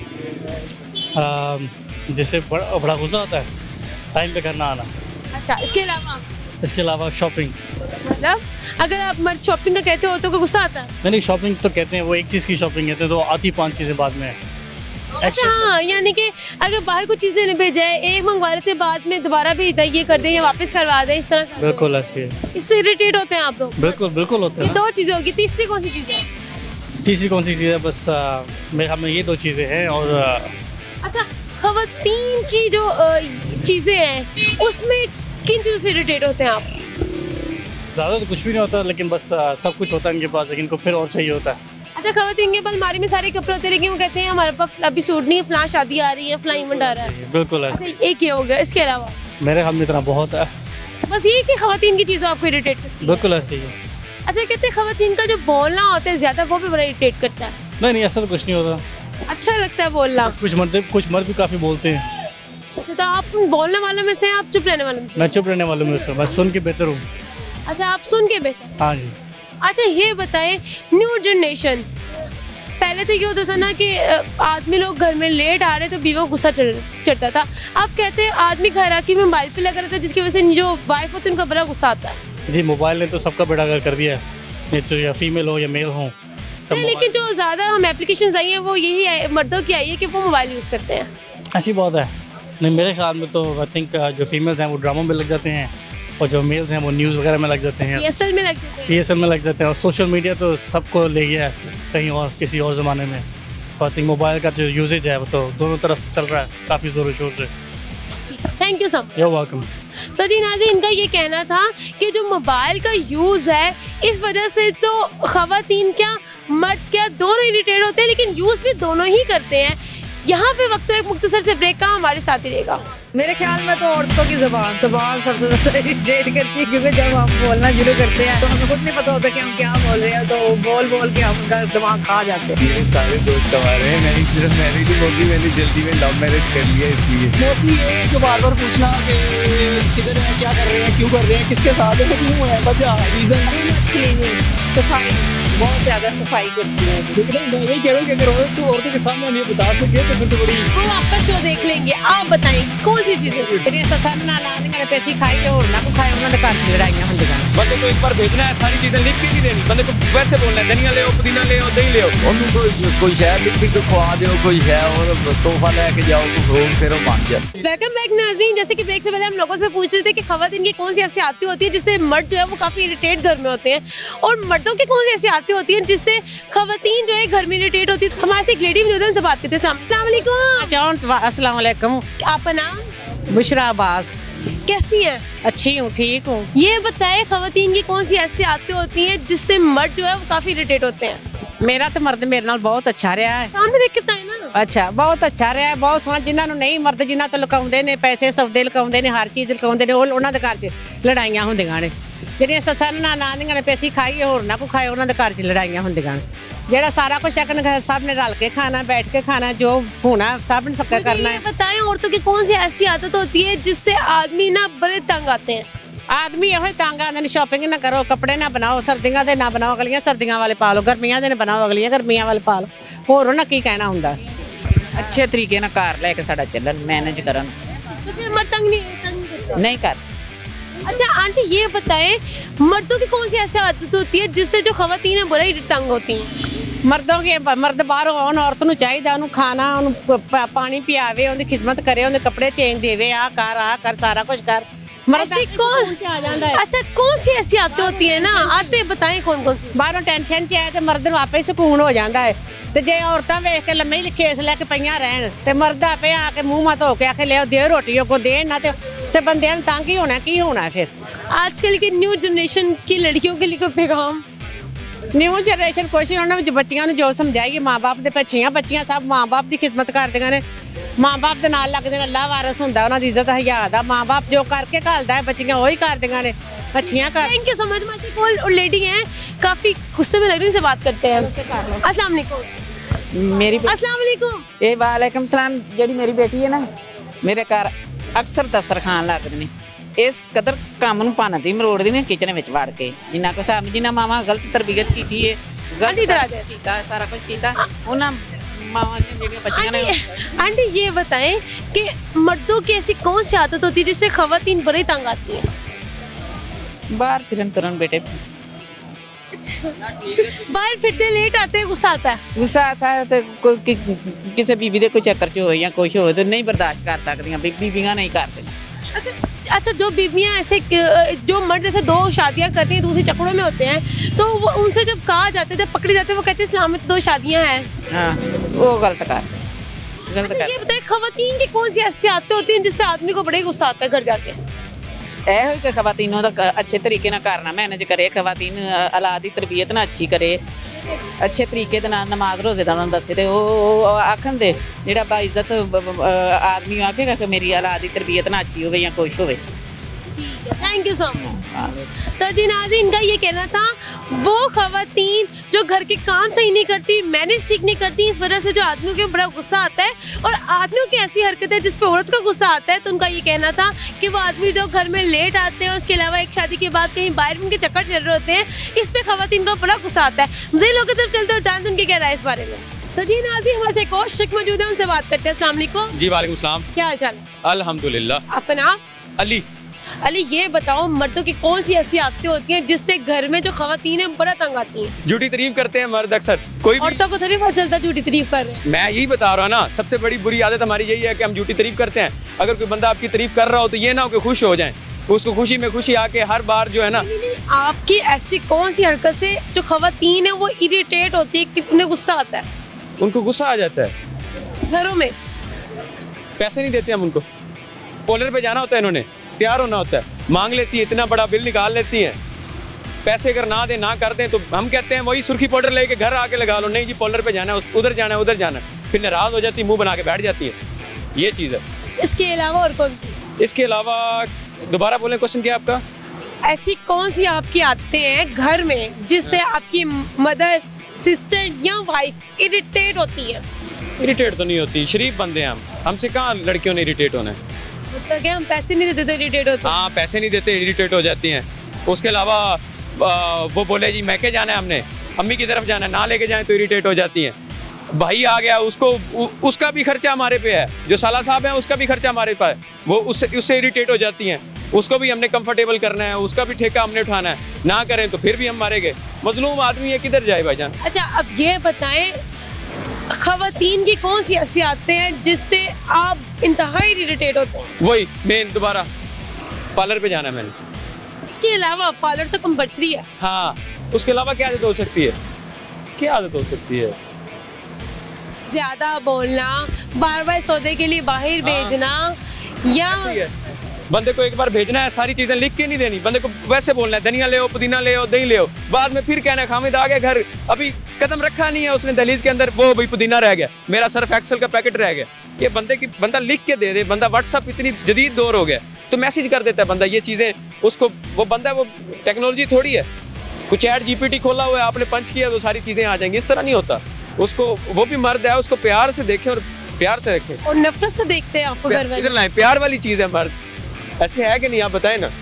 Speaker 10: जिससे बड़ा बड़ा गुस्सा आता है टाइम पे करना आना।
Speaker 4: अच्छा, इसके अलावा?
Speaker 10: इसके अलावा शॉपिंग।
Speaker 4: मतलब अगर आप मर्द शॉपिंग का कहते हो औरतों को गुस्सा आता है?
Speaker 10: नहीं नहीं, शॉपिंग तो कहते हैं वो एक चीज़ की शॉपिंग कहते हैं, तो आती पांच चीज़ें बाद में।
Speaker 4: अच्छा हाँ, यानी कि अगर बाहर कुछ चीज़ें नहीं भेजा है, एक मंगवा लेते बाद में दोबारा भेज दें, ये कर दें या वापस करवा दें, इस तरह।
Speaker 10: बिल्कुल ऐसे है।
Speaker 4: इससे इरिटेट होते हैं आप लोग?
Speaker 10: बिल्कुल बिल्कुल होते
Speaker 4: ये
Speaker 10: हैं।
Speaker 4: दो चीज़ें होगी, तीसरी कौन सी चीज़ है?
Speaker 10: तीसरी कौन सी चीज़ है? बस आ, मेरे ख्याल में ये दो चीज़ें हैं। और आ,
Speaker 4: अच्छा, ख़वातीन की जो चीज़ें हैं उसमें किन चीज़ों से इरिटेट होते हैं आप?
Speaker 10: ज़्यादा तो कुछ भी नहीं होता, लेकिन बस आ, सब कुछ होता है इनके पास, लेकिन इनको फिर और चाहिए होता है।
Speaker 4: अच्छा, ख़वातीन के पास अलमारी में सारे कपड़े होते हैं, लेकिन वो कहते हैं हमारे पास अभी सूट नहीं है, फलां शादी आ रही है, फलां इवेंट आ रहा है।
Speaker 10: बिल्कुल
Speaker 4: अच्छा,
Speaker 10: ऐसे।
Speaker 4: एक ये हो गया। इसके अलावा
Speaker 10: मेरे ख्याल में इतना बहुत है।
Speaker 4: बस ये कि ख़वातीन की चीज़ों आपको इरिटेट करती है?
Speaker 10: बिल्कुल ऐसे ही है।
Speaker 4: अच्छा, कहते हैं ख़वातीन का जो बोलना होता है ज़्यादा, वो भी बड़ा इरिटेट करता है।
Speaker 10: नहीं नहीं, ऐसा तो कुछ नहीं होता।
Speaker 4: अच्छा लगता है बोलना?
Speaker 10: कुछ मर्द कुछ मर्द भी काफ़ी बोलते हैं।
Speaker 4: अच्छा, तो आप बोलने वालों में से हैं, आप चुप रहने वालों में से?
Speaker 10: मैं चुप रहने वालों में से, मैं सुन के बेहतर हूँ।
Speaker 4: अच्छा, आप सुन के बेहतर?
Speaker 10: हाँ जी।
Speaker 4: अच्छा, ये बताएं न्यू जनरेशन, पहले तो ये होता था ना कि आदमी लोग घर में लेट आ रहे तो बीवी को गुस्सा चढ़ चढ़ता था। अब कहते हैं आदमी घर आके मोबाइल पे लगा रहता है, जिसकी वजह से जो वाइफ होती है उनका बड़ा गुस्सा आता है।
Speaker 10: जी, मोबाइल ने तो सबका बेड़ा गर्क कर दिया है, तो या फीमेल हो या मेल हो।
Speaker 4: नहीं, लेकिन जो ज़्यादा हम एप्लीकेशन आई हैं वो यही है, मर्दों की आई है कि वो मोबाइल यूज़ करते हैं।
Speaker 10: ऐसी बात है। नहीं, मेरे ख्याल में तो आई थिंक जो फीमेल्स हैं वो ड्रामों में लग जाते हैं, और जो मेल्स हैं वो न्यूज़ वगैरह में लग जाते हैं,
Speaker 4: पी एस एल में लग जाते हैं
Speaker 10: पी एस एल में लग जाते हैं। और सोशल मीडिया तो सबको ले गया है कहीं और, किसी और ज़माने में। आई थिंक मोबाइल का जो यूजेज है वो तो दोनों तरफ चल रहा है काफ़ी ज़ोर शोर से।
Speaker 4: Thank you so much.
Speaker 10: You welcome.
Speaker 4: तो जी नाज़रीन, इनका ये कहना था कि जो मोबाइल का यूज़ है इस वजह से तो ख़वातीन क्या मर्द क्या दोनों इरिटेट होते हैं, लेकिन यूज़ भी दोनों ही करते हैं। यहाँ पे वक्त एक मुख्तसर से ब्रेक का, हमारे साथ ही रहेगा।
Speaker 1: मेरे ख्याल में तो औरतों की ज़बान ज़बान सबसे ज़्यादा इरिटेट करती है, क्योंकि जब हम बोलना शुरू करते हैं तो हमें खुद नहीं पता होता कि हम क्या बोल रहे हैं, तो बोल बोल के हम उनका दिमाग खा जाते हैं।
Speaker 2: मेरे सारे दोस्त हमारे हैं, मेरी सिर्फ मैरिज होगी, मैंने जल्दी में लव मैरिज कर लिया, इसलिए
Speaker 3: मोस्टली ये जो बार बार पूछना कि किधर है, क्या कर रहे हैं, क्यों कर रहे हैं, किसके साथ है, क्यों है, वजह रीज़न।
Speaker 1: सफाई, बहुत ज़्यादा सफाई करती है।
Speaker 8: लेकिन मैं यही कह रहा हूँ कि अगर औरत तो औरतों के सामने हम ये बता सके तो फिर तो बड़ी।
Speaker 4: वो आपका शो देख लेंगे। आप बताएं कौन सी चीज़ें?
Speaker 7: पैसे खाई और ना खाए, उन्होंने घर की लड़ाइयाँ होंगी।
Speaker 2: बंदे को एक बार भेजना है, सारी चीजें लिख के नहीं देनी, बंदे को वैसे बोलना है धनिया ले आओ, पुदीना ले आओ, दही ले आओ।
Speaker 5: ਉਹਨੂੰ ਕੋਈ ਕੋਈ ਸ਼ੈ ਲਿਖ ਕੇ ਖਵਾ ਦਿਓ, ਕੋਈ ਹੈ ਔਰ ਤੋਹਫਾ ਲੈ ਕੇ ਜਾਓ, ਕੋਈ घूम फिर बन जाए।
Speaker 4: वेलकम बैक नाज़रीन। जैसे कि ब्रेक से पहले हम लोगों से पूछ रहे थे कि ख़वातीन की कौन सी ऐसी आदतें होती है जिससे मर्द जो है वो काफ़ी इरिटेट घर में होते हैं, और मर्दों की कौन सी ऐसी आदतें होती हैं जिससे ख़वातीन जो है घर में इरिटेट होती है। हमारे से एक लेडी मौजूद है, उनसे बात करते हैं। अस्सलाम वालेकुम।
Speaker 7: अस्सलाम वालेकुम।
Speaker 4: आपका नाम?
Speaker 7: बुशरा अब्बास।
Speaker 4: कैसी हैं?
Speaker 7: अच्छी हूँ, ठीक हूँ।
Speaker 4: ये बताएं ख़वातीन की कौन सी ऐसी आदतें होती हैं जिससे मर्द जो है वो काफ़ी इरिटेट होते हैं?
Speaker 7: मेरा तो मर्द मेरे नाल बहुत अच्छा रहा है।
Speaker 4: सामने देख के बताएं ना।
Speaker 7: अच्छा, बहुत अच्छा रहा है, बहुत सोहना। जिन्होंने नहीं मर्द जिन्ना तो लुकाउंदे ने पैसे सौदे लुकाउंदे ने, हर चीज़ लुकाउंदे ने, उन्होंने घर च लड़ाइयाँ होंदियां ने। ਜਿਹੜੀਆਂ ਸੱਸਾਂ ਨਾਲ ਨਾਨੀਆਂ ਨੇ ਪੈਸੇ ਖਾਈਏ ਹੋਰ ਨਾ ਕੋ ਖਾਏ, ਉਹਨਾਂ ਦੇ ਘਰ 'ਚ ਲੜਾਈਆਂ ਹੁੰਦੀਆਂ ਨੇ। ਜਿਹੜਾ सारा कुछ है सब ने रल के खाना, बैठ के खाना, जो होना सब ने सबका करना है।
Speaker 4: बताएं औरतों की कौन सी ऐसी आदत होती है जिससे आदमी ना बड़े तंग आते हैं?
Speaker 7: आदमी यो तंग आते हैं, शॉपिंग ना करो, कपड़े ना बनाओ, सर्दियों के ना बनाओ, अगलियां सर्दियों वाले पा लो, गर्मियां के बनाओ, अगलियां गर्मियां वाले पा लो। होर उन्हें की कहना होंगे,
Speaker 11: अच्छे तरीके ना घर लैके साडा चलन, मैनेज करन।
Speaker 4: तो फिर मर्द तंग नहीं तंग
Speaker 11: नहीं कर।
Speaker 4: अच्छा आंटी, ये बताएं मर्दों की कौन सी ऐसी आदत होती है जिससे जो ख़वातीन है बड़ा ही तंग होती हैं?
Speaker 7: मर्दों के मर्द बाहर आउन, औरत नूं चाहिदा उन्हें खाना, उन्हें पानी पियावे, उनकी खिदमत करे, उन्हें कपड़े चेंज देवे, आ कर आ कर सारा कुछ कर।
Speaker 4: ऐसी कौन अच्छा कौन सी ऐसी आदतें होती है ना, आते बताएं कौन कौन सी?
Speaker 11: ਬਾਹਰੋਂ ਟੈਨਸ਼ਨ ਚ ਆਏ ਤੇ ਮਰਦ ਨੂੰ ਆਪੇ ਹੀ ਸਕੂਨ ਹੋ ਜਾਂਦਾ ਹੈ ਤੇ ਜੇ ਔਰਤਾਂ ਵੇਖ ਕੇ ਲੰਮੇ ਹੀ ਖੇਸ ਲੈ ਕੇ ਪਈਆਂ ਰਹਿਣ ਤੇ ਮਰਦ ਆਪੇ ਆ ਕੇ ਮੂੰਹ ਮਾ ਧੋ ਕੇ ਆਖੇ ਲਿਓ ਦੇ ਰੋਟੀ ਕੋ ਦੇਣ ਨਾ ਤੇ ਤੇ ਬੰਦਿਆਂ ਨੂੰ ਤੰਗ ਹੀ ਹੋਣਾ ਕੀ ਹੋਣਾ ਫਿਰ।
Speaker 4: आजकल की न्यू जनरेशन की लड़कियों के लिए कोई पैगाम?
Speaker 11: ਨਿਊ ਜਨਰੇਸ਼ਨ ਕੋਸ਼ਿਸ਼ ਉਹਨਾਂ ਵਿੱਚ ਬੱਚੀਆਂ ਨੂੰ ਜੋ ਸਮਝਾਏਗੀ ਮਾਂ-ਬਾਪ ਦੇ ਪਿੱਛੀਆਂ ਬੱਚੀਆਂ ਸਭ ਮਾਂ-ਬਾਪ ਦੀ ਖਿਦਮਤ ਕਰਦੀਆਂ ਨੇ, ਮਾਂ-ਬਾਪ ਦੇ ਨਾਲ ਲੱਗਦੇ ਨੇ, ਅੱਲਾ ਵਾਰਿਸ ਹੁੰਦਾ ਉਹਨਾਂ ਦੀ ਇੱਜ਼ਤ ਹਯਾ ਦਾ, ਮਾਂ-ਬਾਪ ਜੋ ਕਰਕੇ ਘੱਲਦਾ ਹੈ ਬੱਚੀਆਂ ਉਹੀ ਕਰਦੀਆਂ ਨੇ, ਬੱਚੀਆਂ ਕਰ।
Speaker 4: Thank you so much. मासी कॉल और लेडी हैं काफी गुस्से में लग रही है, उनसे बात करते हैं। अस्सलाम वालेकुम।
Speaker 11: मेरी
Speaker 4: अस्सलाम वालेकुम।
Speaker 11: ਇਹ ਵਾਲੇਕਮ ਸਲਾਮ। ਜਿਹੜੀ ਮੇਰੀ ਬੇਟੀ ਹੈ ਨਾ ਮੇਰੇ ਘਰ ਅਕਸਰ ਦਸਤਰਖਾਨ ਲੱਗਦੇ ਨੇ, ਇਸ ਕਦਰ ਕੰਮ ਨੂੰ ਭੰਨਦੀ ਮਰੋੜਦੀ ਨੇ ਕਿਚਨ ਵਿੱਚ ਵੜ ਕੇ, ਜਿੰਨਾ ਕੋ ਸਾਹਿਬ ਜਿੰਨਾ ਮਾਵਾਂ ਗਲਤ ਤਰਬੀਅਤ ਕੀਤੀ ਹੈ, ਗਲਤ ਕੀਤਾ ਸਾਰਾ ਕੁਝ ਕੀਤਾ ਉਹਨਾਂ मावा ने ਜਿਹੜੀਆਂ ਬੱਚੀਆਂ ਨੇ।
Speaker 4: आंटी ये बताएं कि मर्दों की ऐसी कौन सी आदत होती है जिससे खवातीन बड़े तंग आती हैं?
Speaker 11: बाहर फिरन तुरन बेटे
Speaker 4: बाहर फिरते लेट आते हैं, गुस्सा आता है।
Speaker 11: गुस्सा आता है तो कोई कि, किसी बीबी दे कोई चक्कर च हो या कुछ हो तो नहीं बर्दाश्त कर सकती, बीबियां नहीं करती।
Speaker 4: अच्छा अच्छा जो बीबियां ऐसे जो मर्द ऐसे दो शादियां करती हैं दूसरे चक्करों में होते हैं तो वो उनसे जब कहा जाता है जब पकड़े जाते हैं वो कहते हैं इस्लाम में तो दो शादियां हैं।
Speaker 11: हाँ वो गलत कर गलत
Speaker 4: अच्छा,
Speaker 11: कर।
Speaker 4: ये बताइए खवातीन की कौन सी ऐसी आदतें होती हैं जिससे आदमी को बड़े गुस्सा आता है घर जाके?
Speaker 11: ਇਹੋ ਕਿ ਖਵਾਤੀਨੋਂ ਦਾ ਅੱਛੇ ਤਰੀਕੇ ਨਾਲ ਘਰ ਨਾਲ ਮੈਨੇਜ ਕਰੇ, ਖਵਾਤੀਨ ਔਲਾਦ ਦੀ ਤਰਬੀਅਤ ਨਾਲ ਅੱਛੀ ਕਰੇ, ਅੱਛੇ ਤਰੀਕੇ ਦੇ ਨਾਲ ਨਮਾਜ਼ ਰੋਜ਼ੇ ਦਾ ਉਹਨਾਂ ਨੂੰ ਦੱਸੇ ਤੇ ਉਹ ਆਖਣ ਦੇ ਜਿਹੜਾ ਬਾ ਇੱਜ਼ਤ ਆਦਮੀ ਆਖੇਗਾ ਕਿ ਮੇਰੀ ਔਲਾਦ ਦੀ ਤਰਬੀਅਤ ਨਾਲ ਅੱਛੀ ਹੋਵੇ ਜਾਂ ਖੁਸ਼ ਹੋਵੇ।
Speaker 4: Thank you so much. तो जी नाज़रीन इनका ये कहना था वो खवातीन जो घर के काम सही नहीं करती, मैनेज ठीक नहीं करती, इस वजह से जो आदमियों के बड़ा गुस्सा आता है और आदमियों की ऐसी हरकत है जिस पे औरत का गुस्सा आता है, तो उनका ये कहना था कि वो आदमी जो घर में लेट आते हैं उसके अलावा एक शादी के बाद कहीं बाहर उनके चक्कर चल रहे होते हैं, इस पे खवातीन का बड़ा गुस्सा आता है। मुझे लोगों की तरफ चलते और जानते उनके क्या राय इस बारे में। तो जी नाज़रीन हमारे से एक और शिक मौजूद है, उनसे बात करते हैं। अस्सलाम वालेकुम।
Speaker 12: जी वालेकुम सलाम।
Speaker 4: क्या हाल चाल है?
Speaker 12: अल्हम्दुलिल्लाह।
Speaker 4: आपका नाम?
Speaker 12: अली।
Speaker 4: अली ये बताओ मर्दों की कौन सी ऐसी आदतें होती हैं जिससे घर में जो खवातीन है बड़ा तंग आती हैं?
Speaker 12: झूठी तारीफ करते हैं मर्द अक्सर, कोई
Speaker 4: औरतों को थोड़ी पता चलता झूठी तारीफ कर रहे हैं।
Speaker 12: मैं यही बता रहा हूँ ना, सबसे बड़ी बुरी आदत हमारी यही है कि हम झूठी तारीफ करते हैं। अगर कोई बंदा आपकी तारीफ कर रहा हो तो ये ना हो कि खुश हो जाए, उसको खुशी में खुशी आके हर बार जो है ना।
Speaker 4: आपकी ऐसी कौन सी हरकत से जो खवातीन है वो इरिटेट होती है, कितने गुस्सा आता है?
Speaker 12: उनको गुस्सा आ जाता है।
Speaker 4: घरों में
Speaker 12: पैसे नहीं देते हम उनको, पोलर पे जाना होता है, इन्होंने तैयार होना होता है, मांग लेती है, इतना बड़ा बिल निकाल लेती हैं, पैसे अगर ना दें ना कर दें तो हम कहते हैं वही सुर्खी पाउडर लेके घर आके लगा लो, नहीं जी पोलर पे जाना है, उधर जाना है उधर जाना है, फिर नाराज हो जाती है, मुंह बना के बैठ जाती है। ये चीज़ है।
Speaker 4: इसके अलावा और कौन सी?
Speaker 12: इसके अलावा दोबारा बोलें, क्वेश्चन क्या आपका?
Speaker 4: ऐसी कौन सी आपकी आदतें हैं घर में जिससे आपकी मदर सिस्टर या वाइफ इरिटेट होती है?
Speaker 12: इरिटेट तो नहीं होती, शरीफ बंदे हैं हम, हमसे कहाँ लड़कियों ने इरिटेट होना है।
Speaker 4: मतलब क्या हम पैसे नहीं देते तो इरिटेट होते?
Speaker 12: हाँ पैसे नहीं देते इरिटेट हो जाती हैं। उसके अलावा वो बोले जी मैके जाना है, हमने अम्मी की तरफ जाना है, ना लेके जाएं तो इरिटेट हो जाती हैं। भाई आ गया उसको उ, उसका भी खर्चा हमारे पे है, जो साला साहब हैं उसका भी खर्चा हमारे पे है, वो उससे उससे इरिटेट हो जाती हैं। उसको भी हमने कंफर्टेबल करना है, उसका भी ठेका हमने उठाना है, ना करें तो फिर भी हम मारेंगे। मजलूम आदमी है, किधर जाए भाईजान।
Speaker 4: अच्छा अब ये बताएं खवातीन की कौन सी ऐसी आदतें हैं जिससे आप इंतहाई इरिटेट होते हैं?
Speaker 12: वही मेन दोबारा पार्लर पे जाना है मैंने।
Speaker 4: इसके अलावा पार्लर तो कंपल्सरी है।
Speaker 12: हाँ उसके अलावा क्या आदत हो सकती है, क्या आदत हो सकती है?
Speaker 4: ज्यादा बोलना, बार बार सौदे के लिए बाहर भेजना, या
Speaker 12: बंदे को एक बार भेजना है, सारी चीजें लिख के नहीं देनी, बंदे को वैसे बोलना है धनिया ले आओ, पुदीना ले आओ, दही ले आओ, बाद में फिर कहना है हामिद आ गया घर, अभी कदम रखा नहीं है उसने दहलीज के अंदर, वो भाई पुदीना रह गया, मेरा सर्फ एक्सेल का पैकेट रह गया। ये बंदे की बंदा लिख के दे दे, बंदा व्हाट्सअप इतनी जदीद दौर हो गया तो मैसेज कर देता है बंदा ये चीजें उसको, वो बंदा वो टेक्नोलॉजी थोड़ी है, कुछ चैट जीपीटी खोला हुआ है आपने पंच किया तो सारी चीजें आ जाएंगी, इस तरह नहीं होता। उसको वो भी मर्द है, उसको प्यार से देखे और प्यार से रखे
Speaker 4: और नफरत से देखते हैं आपको घर वाले।
Speaker 12: इधर प्यार वाली चीज है मर्द, ऐसे है कि नहीं आप बताएं ना,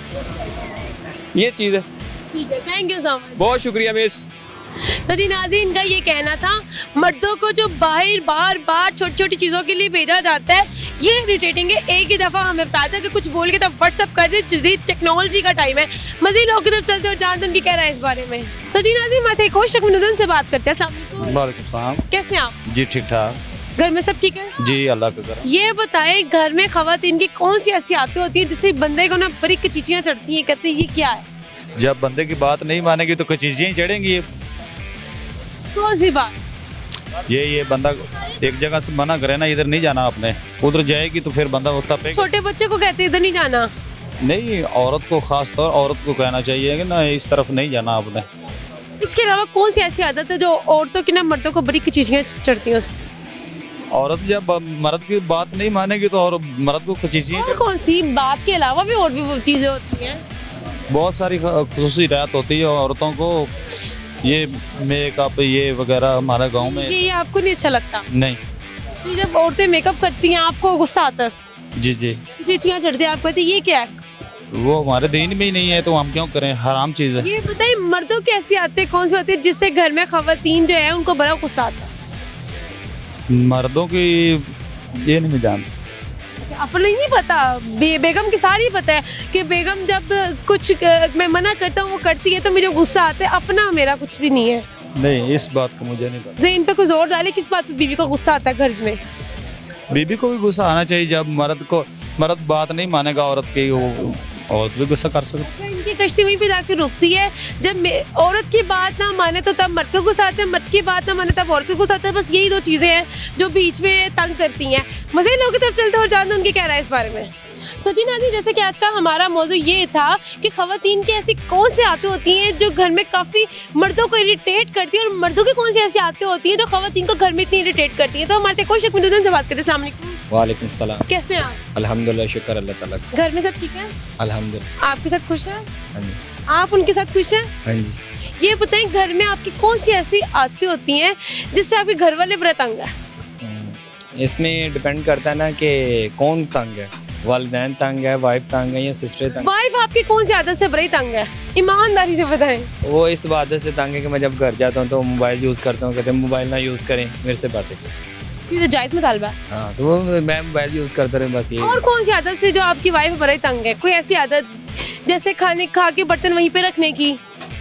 Speaker 12: ये चीज है।
Speaker 4: ठीक है थैंक यू सो मच।
Speaker 12: बहुत शुक्रिया मिस।
Speaker 4: तो जी नाज़रीन इनका ये कहना था मर्दों को जो बाहर बार बार छोटी छोटी चीज़ों के लिए भेजा जाता है ये इरिटेटिंग है। एक ही दफ़ा हमें बताया था कि कुछ बोल के तब व्हाट्सअप कर दे, जदीद टेक्नोलॉजी का टाइम है। मज़ीद लोगों की तरफ चलते और जानते उनकी क्या राय है इस बारे में। तो जी नाज़रीन मैं एक और शख्स से बात करते हैं। अस्सलाम वालेकुम।
Speaker 5: वालेकुम सलाम।
Speaker 4: कैसे हैं आप?
Speaker 5: जी ठीक ठाक।
Speaker 4: घर में सब ठीक है?
Speaker 13: जी अल्लाह का करम।
Speaker 4: ये बताएं घर में खवातीन की कौन सी ऐसी आदतें होती है जिससे बंदे को ना बड़ी कचीचियाँ चढ़ती हैं, कहते हैं ये क्या है?
Speaker 13: जब बंदे की बात नहीं मानेगी तो कचीजियाँ ही चढ़ेंगी।
Speaker 4: कौन सी बात?
Speaker 13: ये ये बंदा एक जगह से मना करे ना इधर नहीं जाना आपने, उधर जाएगी तो फिर बंदा वो तपेगा।
Speaker 4: छोटे बच्चे को कहते हैं इधर नहीं जाना।
Speaker 13: नहीं, औरत को खास तौर औरत को कहना चाहिए कि ना इस तरफ नहीं जाना आपने।
Speaker 4: इसके अलावा कौन सी ऐसी आदत है जो औरतों की ना मर्दों को बड़ी कचीचियाँ चढ़ती हैं?
Speaker 13: औरत जब मर्द की बात नहीं मानेगी तो और मर्द को कचीचियाँ।
Speaker 4: और कौन सी बात के अलावा भी और भी चीजें होती हैं?
Speaker 13: बहुत सारी खसूसियात होती है औरतों को, ये मेकअप ये वगैरह हमारे गांव में।
Speaker 4: ये, ये आपको नहीं अच्छा लगता?
Speaker 13: नहीं।
Speaker 4: तो जब औरतें मेकअप करती हैं आपको गुस्सा आता है?
Speaker 13: जी जी।
Speaker 4: चीचियाँ चढ़ती हैं, आप कहते हैं ये क्या है?
Speaker 13: वो हमारे दीन में ही नहीं है तो हम क्यों करें, हराम चीज़ है।
Speaker 4: ये बताइए मर्दों की ऐसी आदतें कौन सी होती है जिससे घर में खवातीन जो है उनको बड़ा गुस्सा आता है?
Speaker 13: मर्दों की ये नहीं जानता।
Speaker 4: अपने नहीं पता, बे, बेगम की सारी पता है कि बेगम जब कुछ मैं मना करता हूँ वो करती है तो मुझे गुस्सा आता है, अपना मेरा कुछ भी नहीं है।
Speaker 13: नहीं, इस बात को मुझे नहीं पता।
Speaker 4: ज़हन पे कुछ जोर डाले, किस बात पे बीवी को गुस्सा आता है घर में?
Speaker 13: बीवी को भी गुस्सा आना चाहिए। जब मर्द को मर्द बात नहीं मानेगा औरत की, वो औरत भी गुस्सा कर सकती है।
Speaker 4: इनकी कश्ती वहीं पे जाके रुकती है। जब औरत की बात ना माने तो तब मर्द को गुस्सा आता है, मर्द की बात ना माने तब औरत को गुस्सा आता है। बस यही दो चीज़ें हैं जो बीच में तंग करती हैं। मज़े लोगों की तरफ चलते और जानते उनके क्या राय है इस बारे में। तो जी नाज़रीन, जैसे कि आज का हमारा मौजू ये था कि ख़वातीन की ऐसी कौन सी आदतें होती हैं जो घर में काफ़ी मर्दों को इरिटेट करती है और मर्दों की कौन सी ऐसी आदतें होती हैं जो ख़वातीन को घर में इतनी इरिटेट करती है। तो हमारे कोई शक में से बात करें। अस्सलाम वालेकुम।
Speaker 14: वालेकुम सलाम।
Speaker 4: कैसे हैं आप?
Speaker 14: अल्हम्दुलिल्लाह, शुक्र अल्लाह ताला का।
Speaker 4: घर में सब ठीक है?
Speaker 14: अल्हम्दुलिल्लाह।
Speaker 4: आपके साथ खुश है?
Speaker 14: हाँ जी।
Speaker 4: आप उनके साथ खुश हैं?
Speaker 14: हाँ जी।
Speaker 4: ये बताएं घर में आपकी कौन सी ऐसी आदतें होती हैं जिससे आपके घर वाले बड़ा तंग है?
Speaker 14: इसमें डिपेंड करता है ना कि कौन तंग है, वालिदैन तंग है, वाइफ तंग है या सिस्टर तंग।
Speaker 4: वाइफ आपकी कौन सी आदत से बड़ी तंग है? ईमानदारी से बताएं।
Speaker 14: वो इस आदत से तंग है कि मैं जब घर जाता हूँ तो मोबाइल यूज़ करता हूँ, कहते हैं मोबाइल ना यूज़ करें, मेरे से बातें करें।
Speaker 4: ये तो जायज़ मुतालबा है।
Speaker 14: हाँ, तो वो मैं मोबाइल यूज़ करता रहे बस ये।
Speaker 4: और कौन सी आदत से जो आपकी वाइफ बड़ी तंग है? कोई ऐसी आदत जैसे खाने खा के बर्तन वहीं पे रखने की?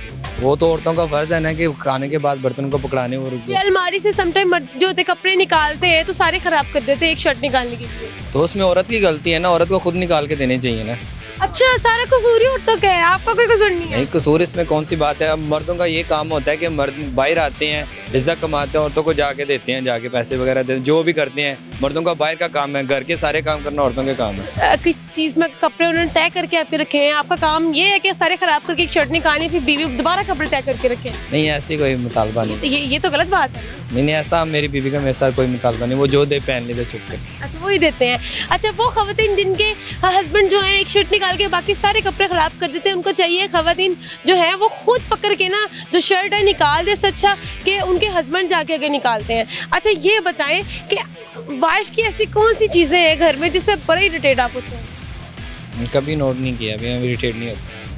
Speaker 14: वो तो औरतों का फर्ज है ना कि खाने के बाद बर्तन को पकड़ाने और
Speaker 4: ये अलमारी से समटाइम जो होते कपड़े निकालते हैं तो सारे खराब कर देते हैं एक शर्ट निकालने के लिए।
Speaker 14: तो उसमें औरत की गलती है ना, औरत को खुद निकाल के देने चाहिए ना।
Speaker 4: अच्छा, सारा कसूर ही औरतों का है, आपका कोई कसूर नहीं है?
Speaker 14: नहीं, कसूर इसमें कौन सी बात है। अब मर्दों का ये काम होता है कि मर्द बाहर आते हैं, इज्जत कमाते हैं, औरतों को जाके देते हैं, जाके पैसे वगैरह देते हैं, जो भी करते हैं। मर्दों का बाहर का काम है, घर के सारे काम करना औरतों के काम है।
Speaker 4: किस चीज़ में कपड़े उन्होंने तय करके आपके रखे हैं, आपका काम ये है कि सारे खराब करके एक शर्ट निकालनी फिर बीवी दोबारा कपड़े तय करके रखे?
Speaker 14: नहीं, ऐसी कोई मुतालबा नहीं।
Speaker 4: ये ये तो गलत बात है।
Speaker 14: नहीं नहीं, ऐसा मेरी बीवी का मेरे साथ कोई मुतालबा नहीं, वो जो दे पहन ले चुप कर।
Speaker 4: अच्छा, वो ही देते हैं। अच्छा, वो खवातीन जिनके हस्बैंड जो है एक शर्ट निकाल के बाकी सारे कपड़े खराब कर देते हैं, उनको चाहिए खवातीन जो है वो खुद पकड़ के ना जो शर्ट है निकाल दे, अच्छा कि उनके हस्बैंड जाके अगर निकालते हैं। अच्छा, ये बताएं कि वाइफ की ऐसी कौन सी चीज़ें हैं घर में जिससे बड़े इरिटेट आप होते हैं?
Speaker 14: कभी नोट नहीं किया, अभी हम इरिटेट नहीं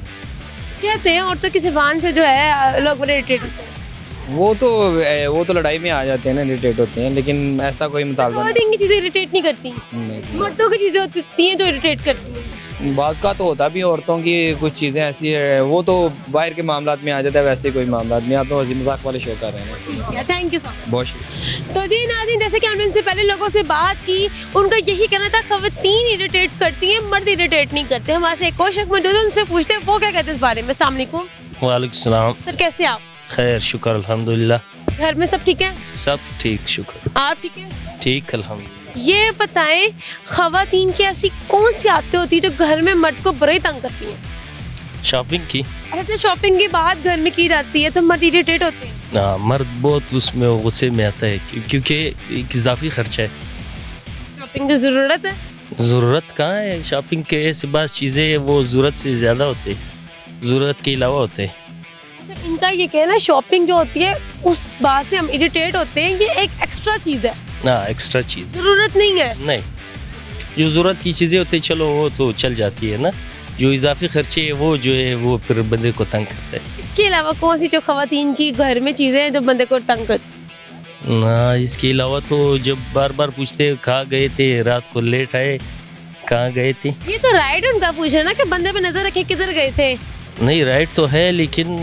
Speaker 14: होते।
Speaker 4: कहते हैं औरतों की जुबान से जो है लोग बड़े इरिटेट होते हैं।
Speaker 14: वो तो वो तो लड़ाई में आ जाते हैं ना, इरिटेट होते हैं, लेकिन ऐसा कोई मुतालबा नहीं।
Speaker 4: की चीज़ें इरिटेट नहीं करती, मर्दों की चीज़ें होती हैं जो इरिटेट करती हैं।
Speaker 14: बात का तो होता भी, औरतों की कुछ चीज़ें ऐसी है, वो तो बाहर के मामलात में आ जाता है, वैसे कोई मामला नहीं। आप तो हंसी मजाक वाले शो कर रहे हैं।
Speaker 4: Thank you so much.
Speaker 14: बहुत शुक्रिया।
Speaker 4: तो जी नाज़रीन, जैसे कि हमने इनसे पहले लोगों से बात की, उनका यही कहना था खवातीन इरिटेट करती हैं, मर्द इरिटेट नहीं करते। हमारे से एक और शख्स मौजूद है, उनसे पूछते हैं वो क्या कहते हैं इस बारे में। अस्सलाम वालेकुम।
Speaker 9: वालेकुम सलाम।
Speaker 4: सर, कैसे आप?
Speaker 9: खैर, शुक्र अल्हम्दुलिल्लाह।
Speaker 4: घर में सब ठीक है?
Speaker 9: सब ठीक, शुक्र।
Speaker 4: आप ठीक है?
Speaker 9: ठीक, अल्हम्दुलिल्लाह।
Speaker 4: ये बताएं खवातीन की ऐसी कौन सी आदतें होती है जो घर में मर्द को बड़े तंग करती हैं?
Speaker 9: शॉपिंग की।
Speaker 4: अच्छा, तो शॉपिंग की बात घर में की जाती है तो मर्द इरिटेट होते हैं?
Speaker 9: हाँ, मर्द बहुत उसमें गुस्से में आता है क्योंकि एक इजाफी खर्चा है।
Speaker 4: शॉपिंग की ज़रूरत है?
Speaker 9: ज़रूरत कहाँ है, शॉपिंग के ऐसे बात चीज़ें वो ज़रूरत से ज़्यादा होते हैं, ज़रूरत के अलावा होते हैं।
Speaker 4: अच्छा, इनका ये कहना है शॉपिंग जो होती है उस बात से हम इरिटेट होते हैं, ये एक एक्स्ट्रा चीज़ है।
Speaker 9: हाँ, एक्स्ट्रा चीज़,
Speaker 4: ज़रूरत नहीं है।
Speaker 9: नहीं, जो ज़रूरत की चीज़ें होती है चलो वो तो चल जाती है ना, जो इजाफी खर्चे है वो जो है वो फिर बंदे को तंग करता है।
Speaker 4: इसके अलावा कौन सी जो खवातीन की घर में चीज़ें हैं जो बंदे को तंग करती?
Speaker 9: हाँ, इसके अलावा तो जब बार बार पूछते कहाँ गए थे, रात को लेट आए, कहाँ गए थे।
Speaker 4: ये तो राइट उनका पूछना ना कि बंदे पे नजर रखे किधर गए थे।
Speaker 9: नहीं, राइट तो है लेकिन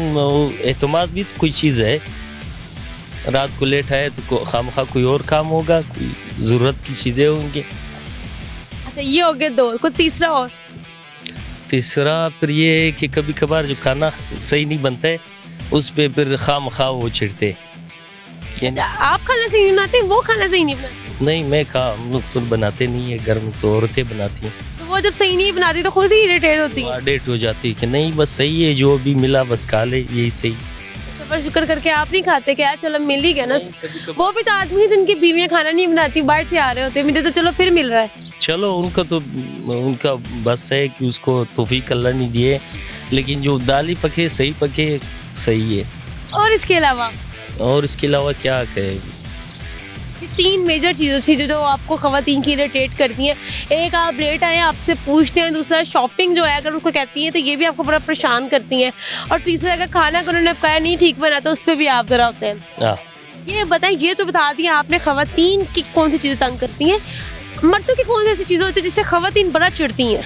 Speaker 9: एतमाद भी तो कोई चीज़ है। रात को लेट आए तो खामखा कोई और काम होगा, कोई
Speaker 15: ज़रूरत की चीज़ें होंगी।
Speaker 4: अच्छा ये हो गए दो, कोई तीसरा और?
Speaker 15: तीसरा फिर ये है कि कभी कभार जो खाना सही नहीं बनता है उस पे फिर खाम खा वो छिड़ते।
Speaker 4: अच्छा, आप खाना सही नहीं बनाते, वो खाना सही नहीं बनाते?
Speaker 15: नहीं, मैं खा हम लोग तो बनाते नहीं है, घर में तो औरतें बनाती हैं।
Speaker 4: तो वो जब सही नहीं बनाती तो खुद ही इरिटेट होती है?
Speaker 15: डेट हो जाती है कि नहीं बस सही है, जो भी मिला बस खा ले, यही सही।
Speaker 4: पर शुक्र करके आप नहीं खाते क्या? चलो मिल ही गया ना। वो भी तो आदमी है जिनकी बीवियां खाना नहीं बनाती, बाहर से आ रहे होते, मुझे तो चलो फिर मिल रहा है।
Speaker 15: चलो उनका तो उनका बस है कि उसको तौफीक अल्लाह नहीं दिए, लेकिन जो दाली पके सही पके सही है।
Speaker 4: और इसके अलावा
Speaker 15: और इसके अलावा क्या कहे,
Speaker 4: ये तीन मेजर चीज़ें थी जो आपको ख़वातीन की इरिटेट करती हैं। एक आप लेट आए आपसे पूछते हैं, दूसरा शॉपिंग जो है अगर उसको कहती हैं तो ये भी आपको बड़ा परेशान करती हैं, और तीसरा अगर खाना अगर उन्होंने कहा नहीं ठीक बना तो उस पर भी आप ज़रा होते हैं। ये बताएं, ये तो बता दिया आपने ख़वातीन की कौन सी चीज़ें तंग करती हैं, मर्दों की कौन सी ऐसी चीज़ें होती है जिससे ख़वातीन बड़ा चिढ़ती हैं?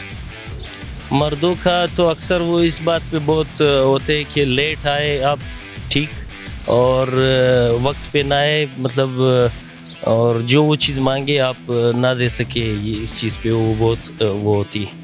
Speaker 15: मर्दों का तो अक्सर वो इस बात पे बहुत होते हैं कि लेट आए आप ठीक, और वक्त पे ना आए, मतलब और जो वो चीज़ मांगे आप ना दे सके, ये इस चीज़ पे वो बहुत वो होती है।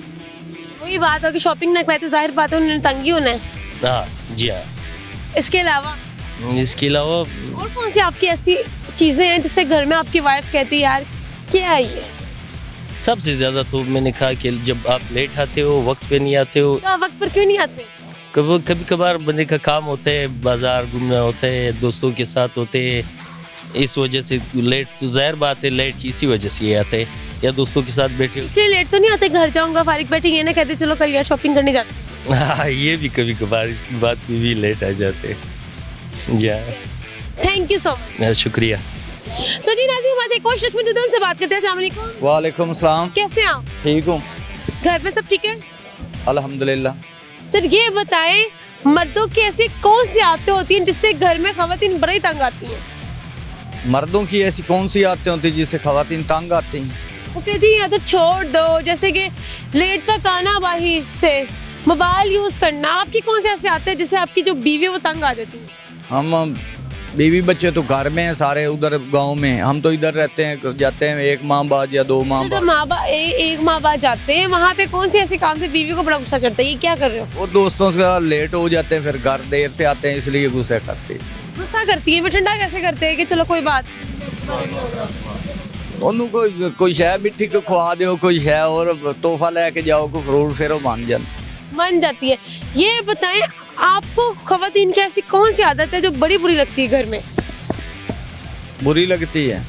Speaker 4: वही बात है कि शॉपिंग ना कराए तो जाहिर बात है उन्होंने तंगी होना है।
Speaker 15: हाँ जी हाँ।
Speaker 4: इसके अलावा
Speaker 15: इसके अलावा
Speaker 4: और कौन सी आपकी ऐसी चीज़ें हैं जिससे घर में आपकी वाइफ कहती है यार क्या है ये?
Speaker 15: सबसे ज़्यादा तो मैंने कहा कि जब आप लेट आते हो, वक्त पे नहीं आते हो।
Speaker 4: तो आप वक्त पर क्यों नहीं आते?
Speaker 15: कभी कभी कभार बंदे का काम होता है, बाजार घूमना होता है, दोस्तों के साथ होते हैं, इस वजह से लेट, तो जाहिर बात है लेट इसी वजह से ये आते हैं, या दोस्तों के साथ बैठे हो
Speaker 4: इसलिए लेट तो नहीं आते, घर जाऊंगा फारिग बैठेंगे ना कहते चलो कल यार शॉपिंग करने जाते।
Speaker 15: हाँ ये भी कभी कभार इस बात पे भी लेट आ जाते हैं। या
Speaker 4: थैंक यू सो
Speaker 15: मच, शुक्रिया।
Speaker 4: तो जी नाज़रीन, हमारे एक और शख्स मौजूद हैं, उनसे बात करते हैं। अस्सलाम वालेकुम।
Speaker 5: वालेकुम सलाम।
Speaker 4: कैसे हैं आप?
Speaker 5: ठीक हूँ।
Speaker 4: घर पे सब ठीक है?
Speaker 5: अल्हम्दुलिल्लाह।
Speaker 4: सर ये बताएं, मर्दों की ऐसी कौन सी आदतें होती हैं जिससे घर में ख़वातीन बड़ा ही तंग आती हैं?
Speaker 5: मर्दों की ऐसी कौन सी आदतें होती हैं जिससे ख़वातीन तंग आती हैं?
Speaker 4: वो कहती हैं तो छोड़ दो, जैसे कि लेट तक आना, बाहर से मोबाइल यूज़ करना। आपकी कौन सी ऐसी आदतें हैं जिससे आपकी जो बीवी है वो तंग आ जाती है?
Speaker 5: हम बीवी बच्चे तो घर में हैं सारे, उधर गांव में, हम तो इधर रहते हैं, जाते हैं एक माह बाद या दो माह
Speaker 4: तो
Speaker 5: बाद।
Speaker 4: माँ बा ए, एक माह बाद जाते हैं, वहाँ पे कौन से ऐसे काम से बीवी को बड़ा गुस्सा चढ़ता है? ये क्या कर रहे हो?
Speaker 5: वो दोस्तों से लेट हो जाते हैं, फिर घर देर से आते हैं, इसलिए गुस्सा करते हैं।
Speaker 4: गुस्सा करती है, वे ठंडा कैसे करते हैं कि चलो कोई बात
Speaker 5: ਉਹਨੂੰ ਕੋਈ ਕੋਈ ਸ਼ੈ ਮਿੱਠੀ ਕੋ ਖਵਾ ਦਿਓ, ਕੋਈ ਸ਼ੈ और तोहफा लेके जाओ, कोई फ्रूट, फिर वो मान जान
Speaker 4: मान जाती है। ये बताएं, आपको ख़वातीन की ऐसी कौन सी आदत है जो बड़ी बुरी लगती है घर में?
Speaker 5: बुरी लगती है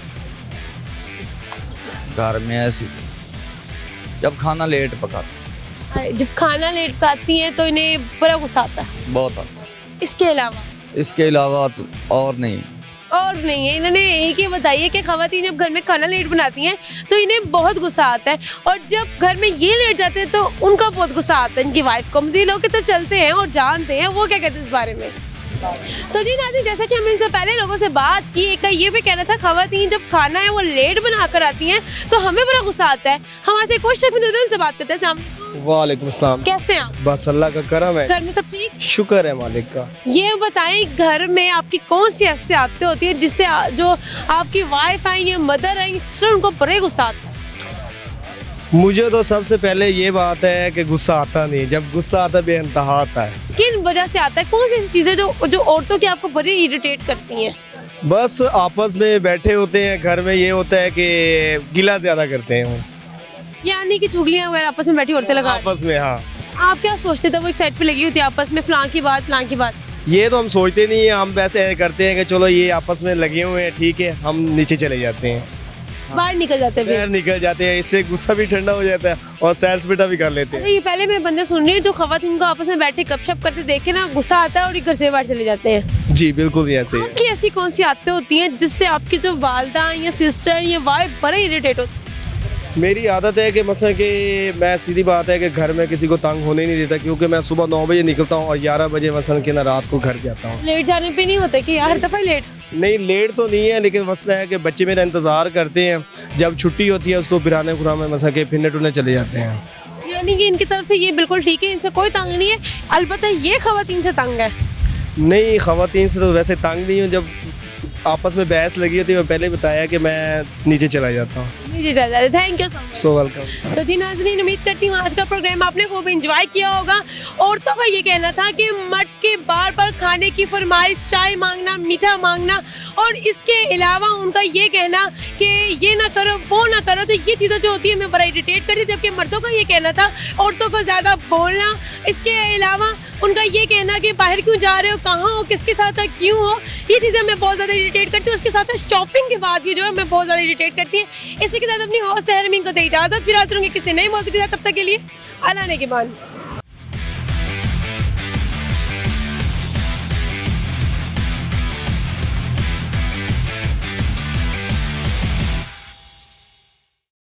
Speaker 5: घर में ऐसी, जब खाना लेट पकाते,
Speaker 4: जब खाना लेट पकाती हैं तो इन्हें बड़ा गुस्सा आता है?
Speaker 5: बहुत आता है।
Speaker 4: इसके अलावा
Speaker 5: इसके अलावा तो और नहीं
Speaker 4: और नहीं है। इन्होंने एक ही बताइए कि ख़वातीन जब घर में खाना लेट बनाती हैं तो इन्हें बहुत गुस्सा आता है, और जब घर में ये लेट जाते हैं तो उनका बहुत गुस्सा आता है इनकी वाइफ को। मुझे लोग कितने चलते हैं और जानते हैं, वो क्या कहते हैं इस बारे में? तो जी नाज़रीन, जैसा कि हमने इनसे पहले लोगों से बात की, एक का ये भी कहना था ख़वातीन जब खाना है वो लेट बना कर आती हैं तो हमें बड़ा गुस्सा आता है। हमारे से कुछ शख्स से बात करते हैं।
Speaker 16: वालेकुम सलाम।
Speaker 4: कैसे हैं आप?
Speaker 16: बस अल्लाह का करम है।
Speaker 4: घर में सब ठीक?
Speaker 16: शुक्र है मालिक का।
Speaker 4: ये बताएं, घर में आपकी कौन सी ऐसी आदतें होती है जिससे जो आपकी वाइफ है या मदर है, सिस्टर, उनको बड़े गुस्सा आता है?
Speaker 16: मुझे तो सबसे पहले ये बात है कि गुस्सा आता नहीं, जब गुस्सा आता है बेइंतहा आता है।
Speaker 4: किन वजह से आता है? कौन सी ऐसी चीज़ें जो जो औरतों की आपको बड़ी इरिटेट करती हैं?
Speaker 16: बस आपस में बैठे होते हैं घर में, ये होता है कि गिला ज्यादा करते हैं,
Speaker 4: यानी कि चुगलियां वगैरह आपस में बैठी औरतें लगा
Speaker 16: आपस में। हाँ,
Speaker 4: आप क्या सोचते थे? वो एक साइड पे लगी होती है आपस में, फलां की बात फलां की बात।
Speaker 16: ये तो हम सोचते नहीं है, हम वैसे करते हैं कि चलो ये आपस में लगे हुए हैं, ठीक है, हम नीचे चले जाते हैं,
Speaker 4: बाहर निकल जाते हैं,
Speaker 16: बाहर निकल जाते हैं। इससे गुस्सा भी ठंडा हो जाता है और सैर सपाटा भी कर लेते हैं।
Speaker 4: ये पहले मैं बंदे सुन रही हूँ जो ख़वातीन को आपस में बैठे गपशप करते देखे ना, गुस्सा आता है और ये घर से बाहर चले जाते हैं।
Speaker 16: जी बिल्कुल ऐसे ही।
Speaker 4: आपकी ऐसी कौन सी आदतें होती हैं जिससे आपकी जो वालदा या सिस्टर या वाइफ बड़े इरिटेट होते?
Speaker 16: मेरी आदत है कि मसलन कि मैं सीधी बात है कि घर में किसी को तंग होने नहीं देता, क्योंकि मैं सुबह नौ बजे निकलता हूँ और ग्यारह बजे मसलन कि ना रात को घर जाता हूँ।
Speaker 4: लेट जाने पे नहीं होता कि हर दफ़ा लेट?
Speaker 16: नहीं, लेट तो नहीं है, लेकिन मसला है कि बच्चे मेरा इंतज़ार करते हैं, जब छुट्टी होती है उसको बिराने खुराने मसलन के फिरने टुरने चले जाते हैं।
Speaker 4: यानी कि इनकी तरफ से ये बिल्कुल ठीक है, इनसे कोई तंग नहीं है, अलबत्ता ये ख़वातीन से तंग है?
Speaker 16: नहीं, ख़वातीन से तो वैसे तंग नहीं हूँ, जब आपस में बहस लगी होती है, मैं पहले बताया कि मैं नीचे चला जाता हूँ।
Speaker 4: जी जी thank you so much.
Speaker 16: So welcome.
Speaker 4: तो जी नाज़रीन, उम्मीद करती हूँ आज का प्रोग्राम आपने खूब एंजॉय किया होगा। औरतों का ये कहना था कि मर्द के बार बार खाने की फरमाइश, चाय मांगना, मीठा मांगना, और इसके अलावा उनका ये कहना कि ये ना करो वो ना करो, तो ये चीज़ें जो होती है हमें बड़ा इरिटेट करती है। जबकि मर्दों का ये कहना था औरतों को ज़्यादा बोलना, इसके अलावा उनका ये कहना कि बाहर क्यों जा रहे हो, कहाँ हो, किसके साथ है, क्यों हो, ये चीज़ें हमें बहुत ज़्यादा इरिटेट करती है। उसके साथ शॉपिंग के बाद भी जो है हमें बहुत ज़्यादा इरिटेट करती है। इसी के साथ अपनी हौस सहर में इनको दे इजाज़त, फिर हाजिर होंगे किसी नए मौजूद के साथ। तब तक के लिए अल्लाह ने के बाद।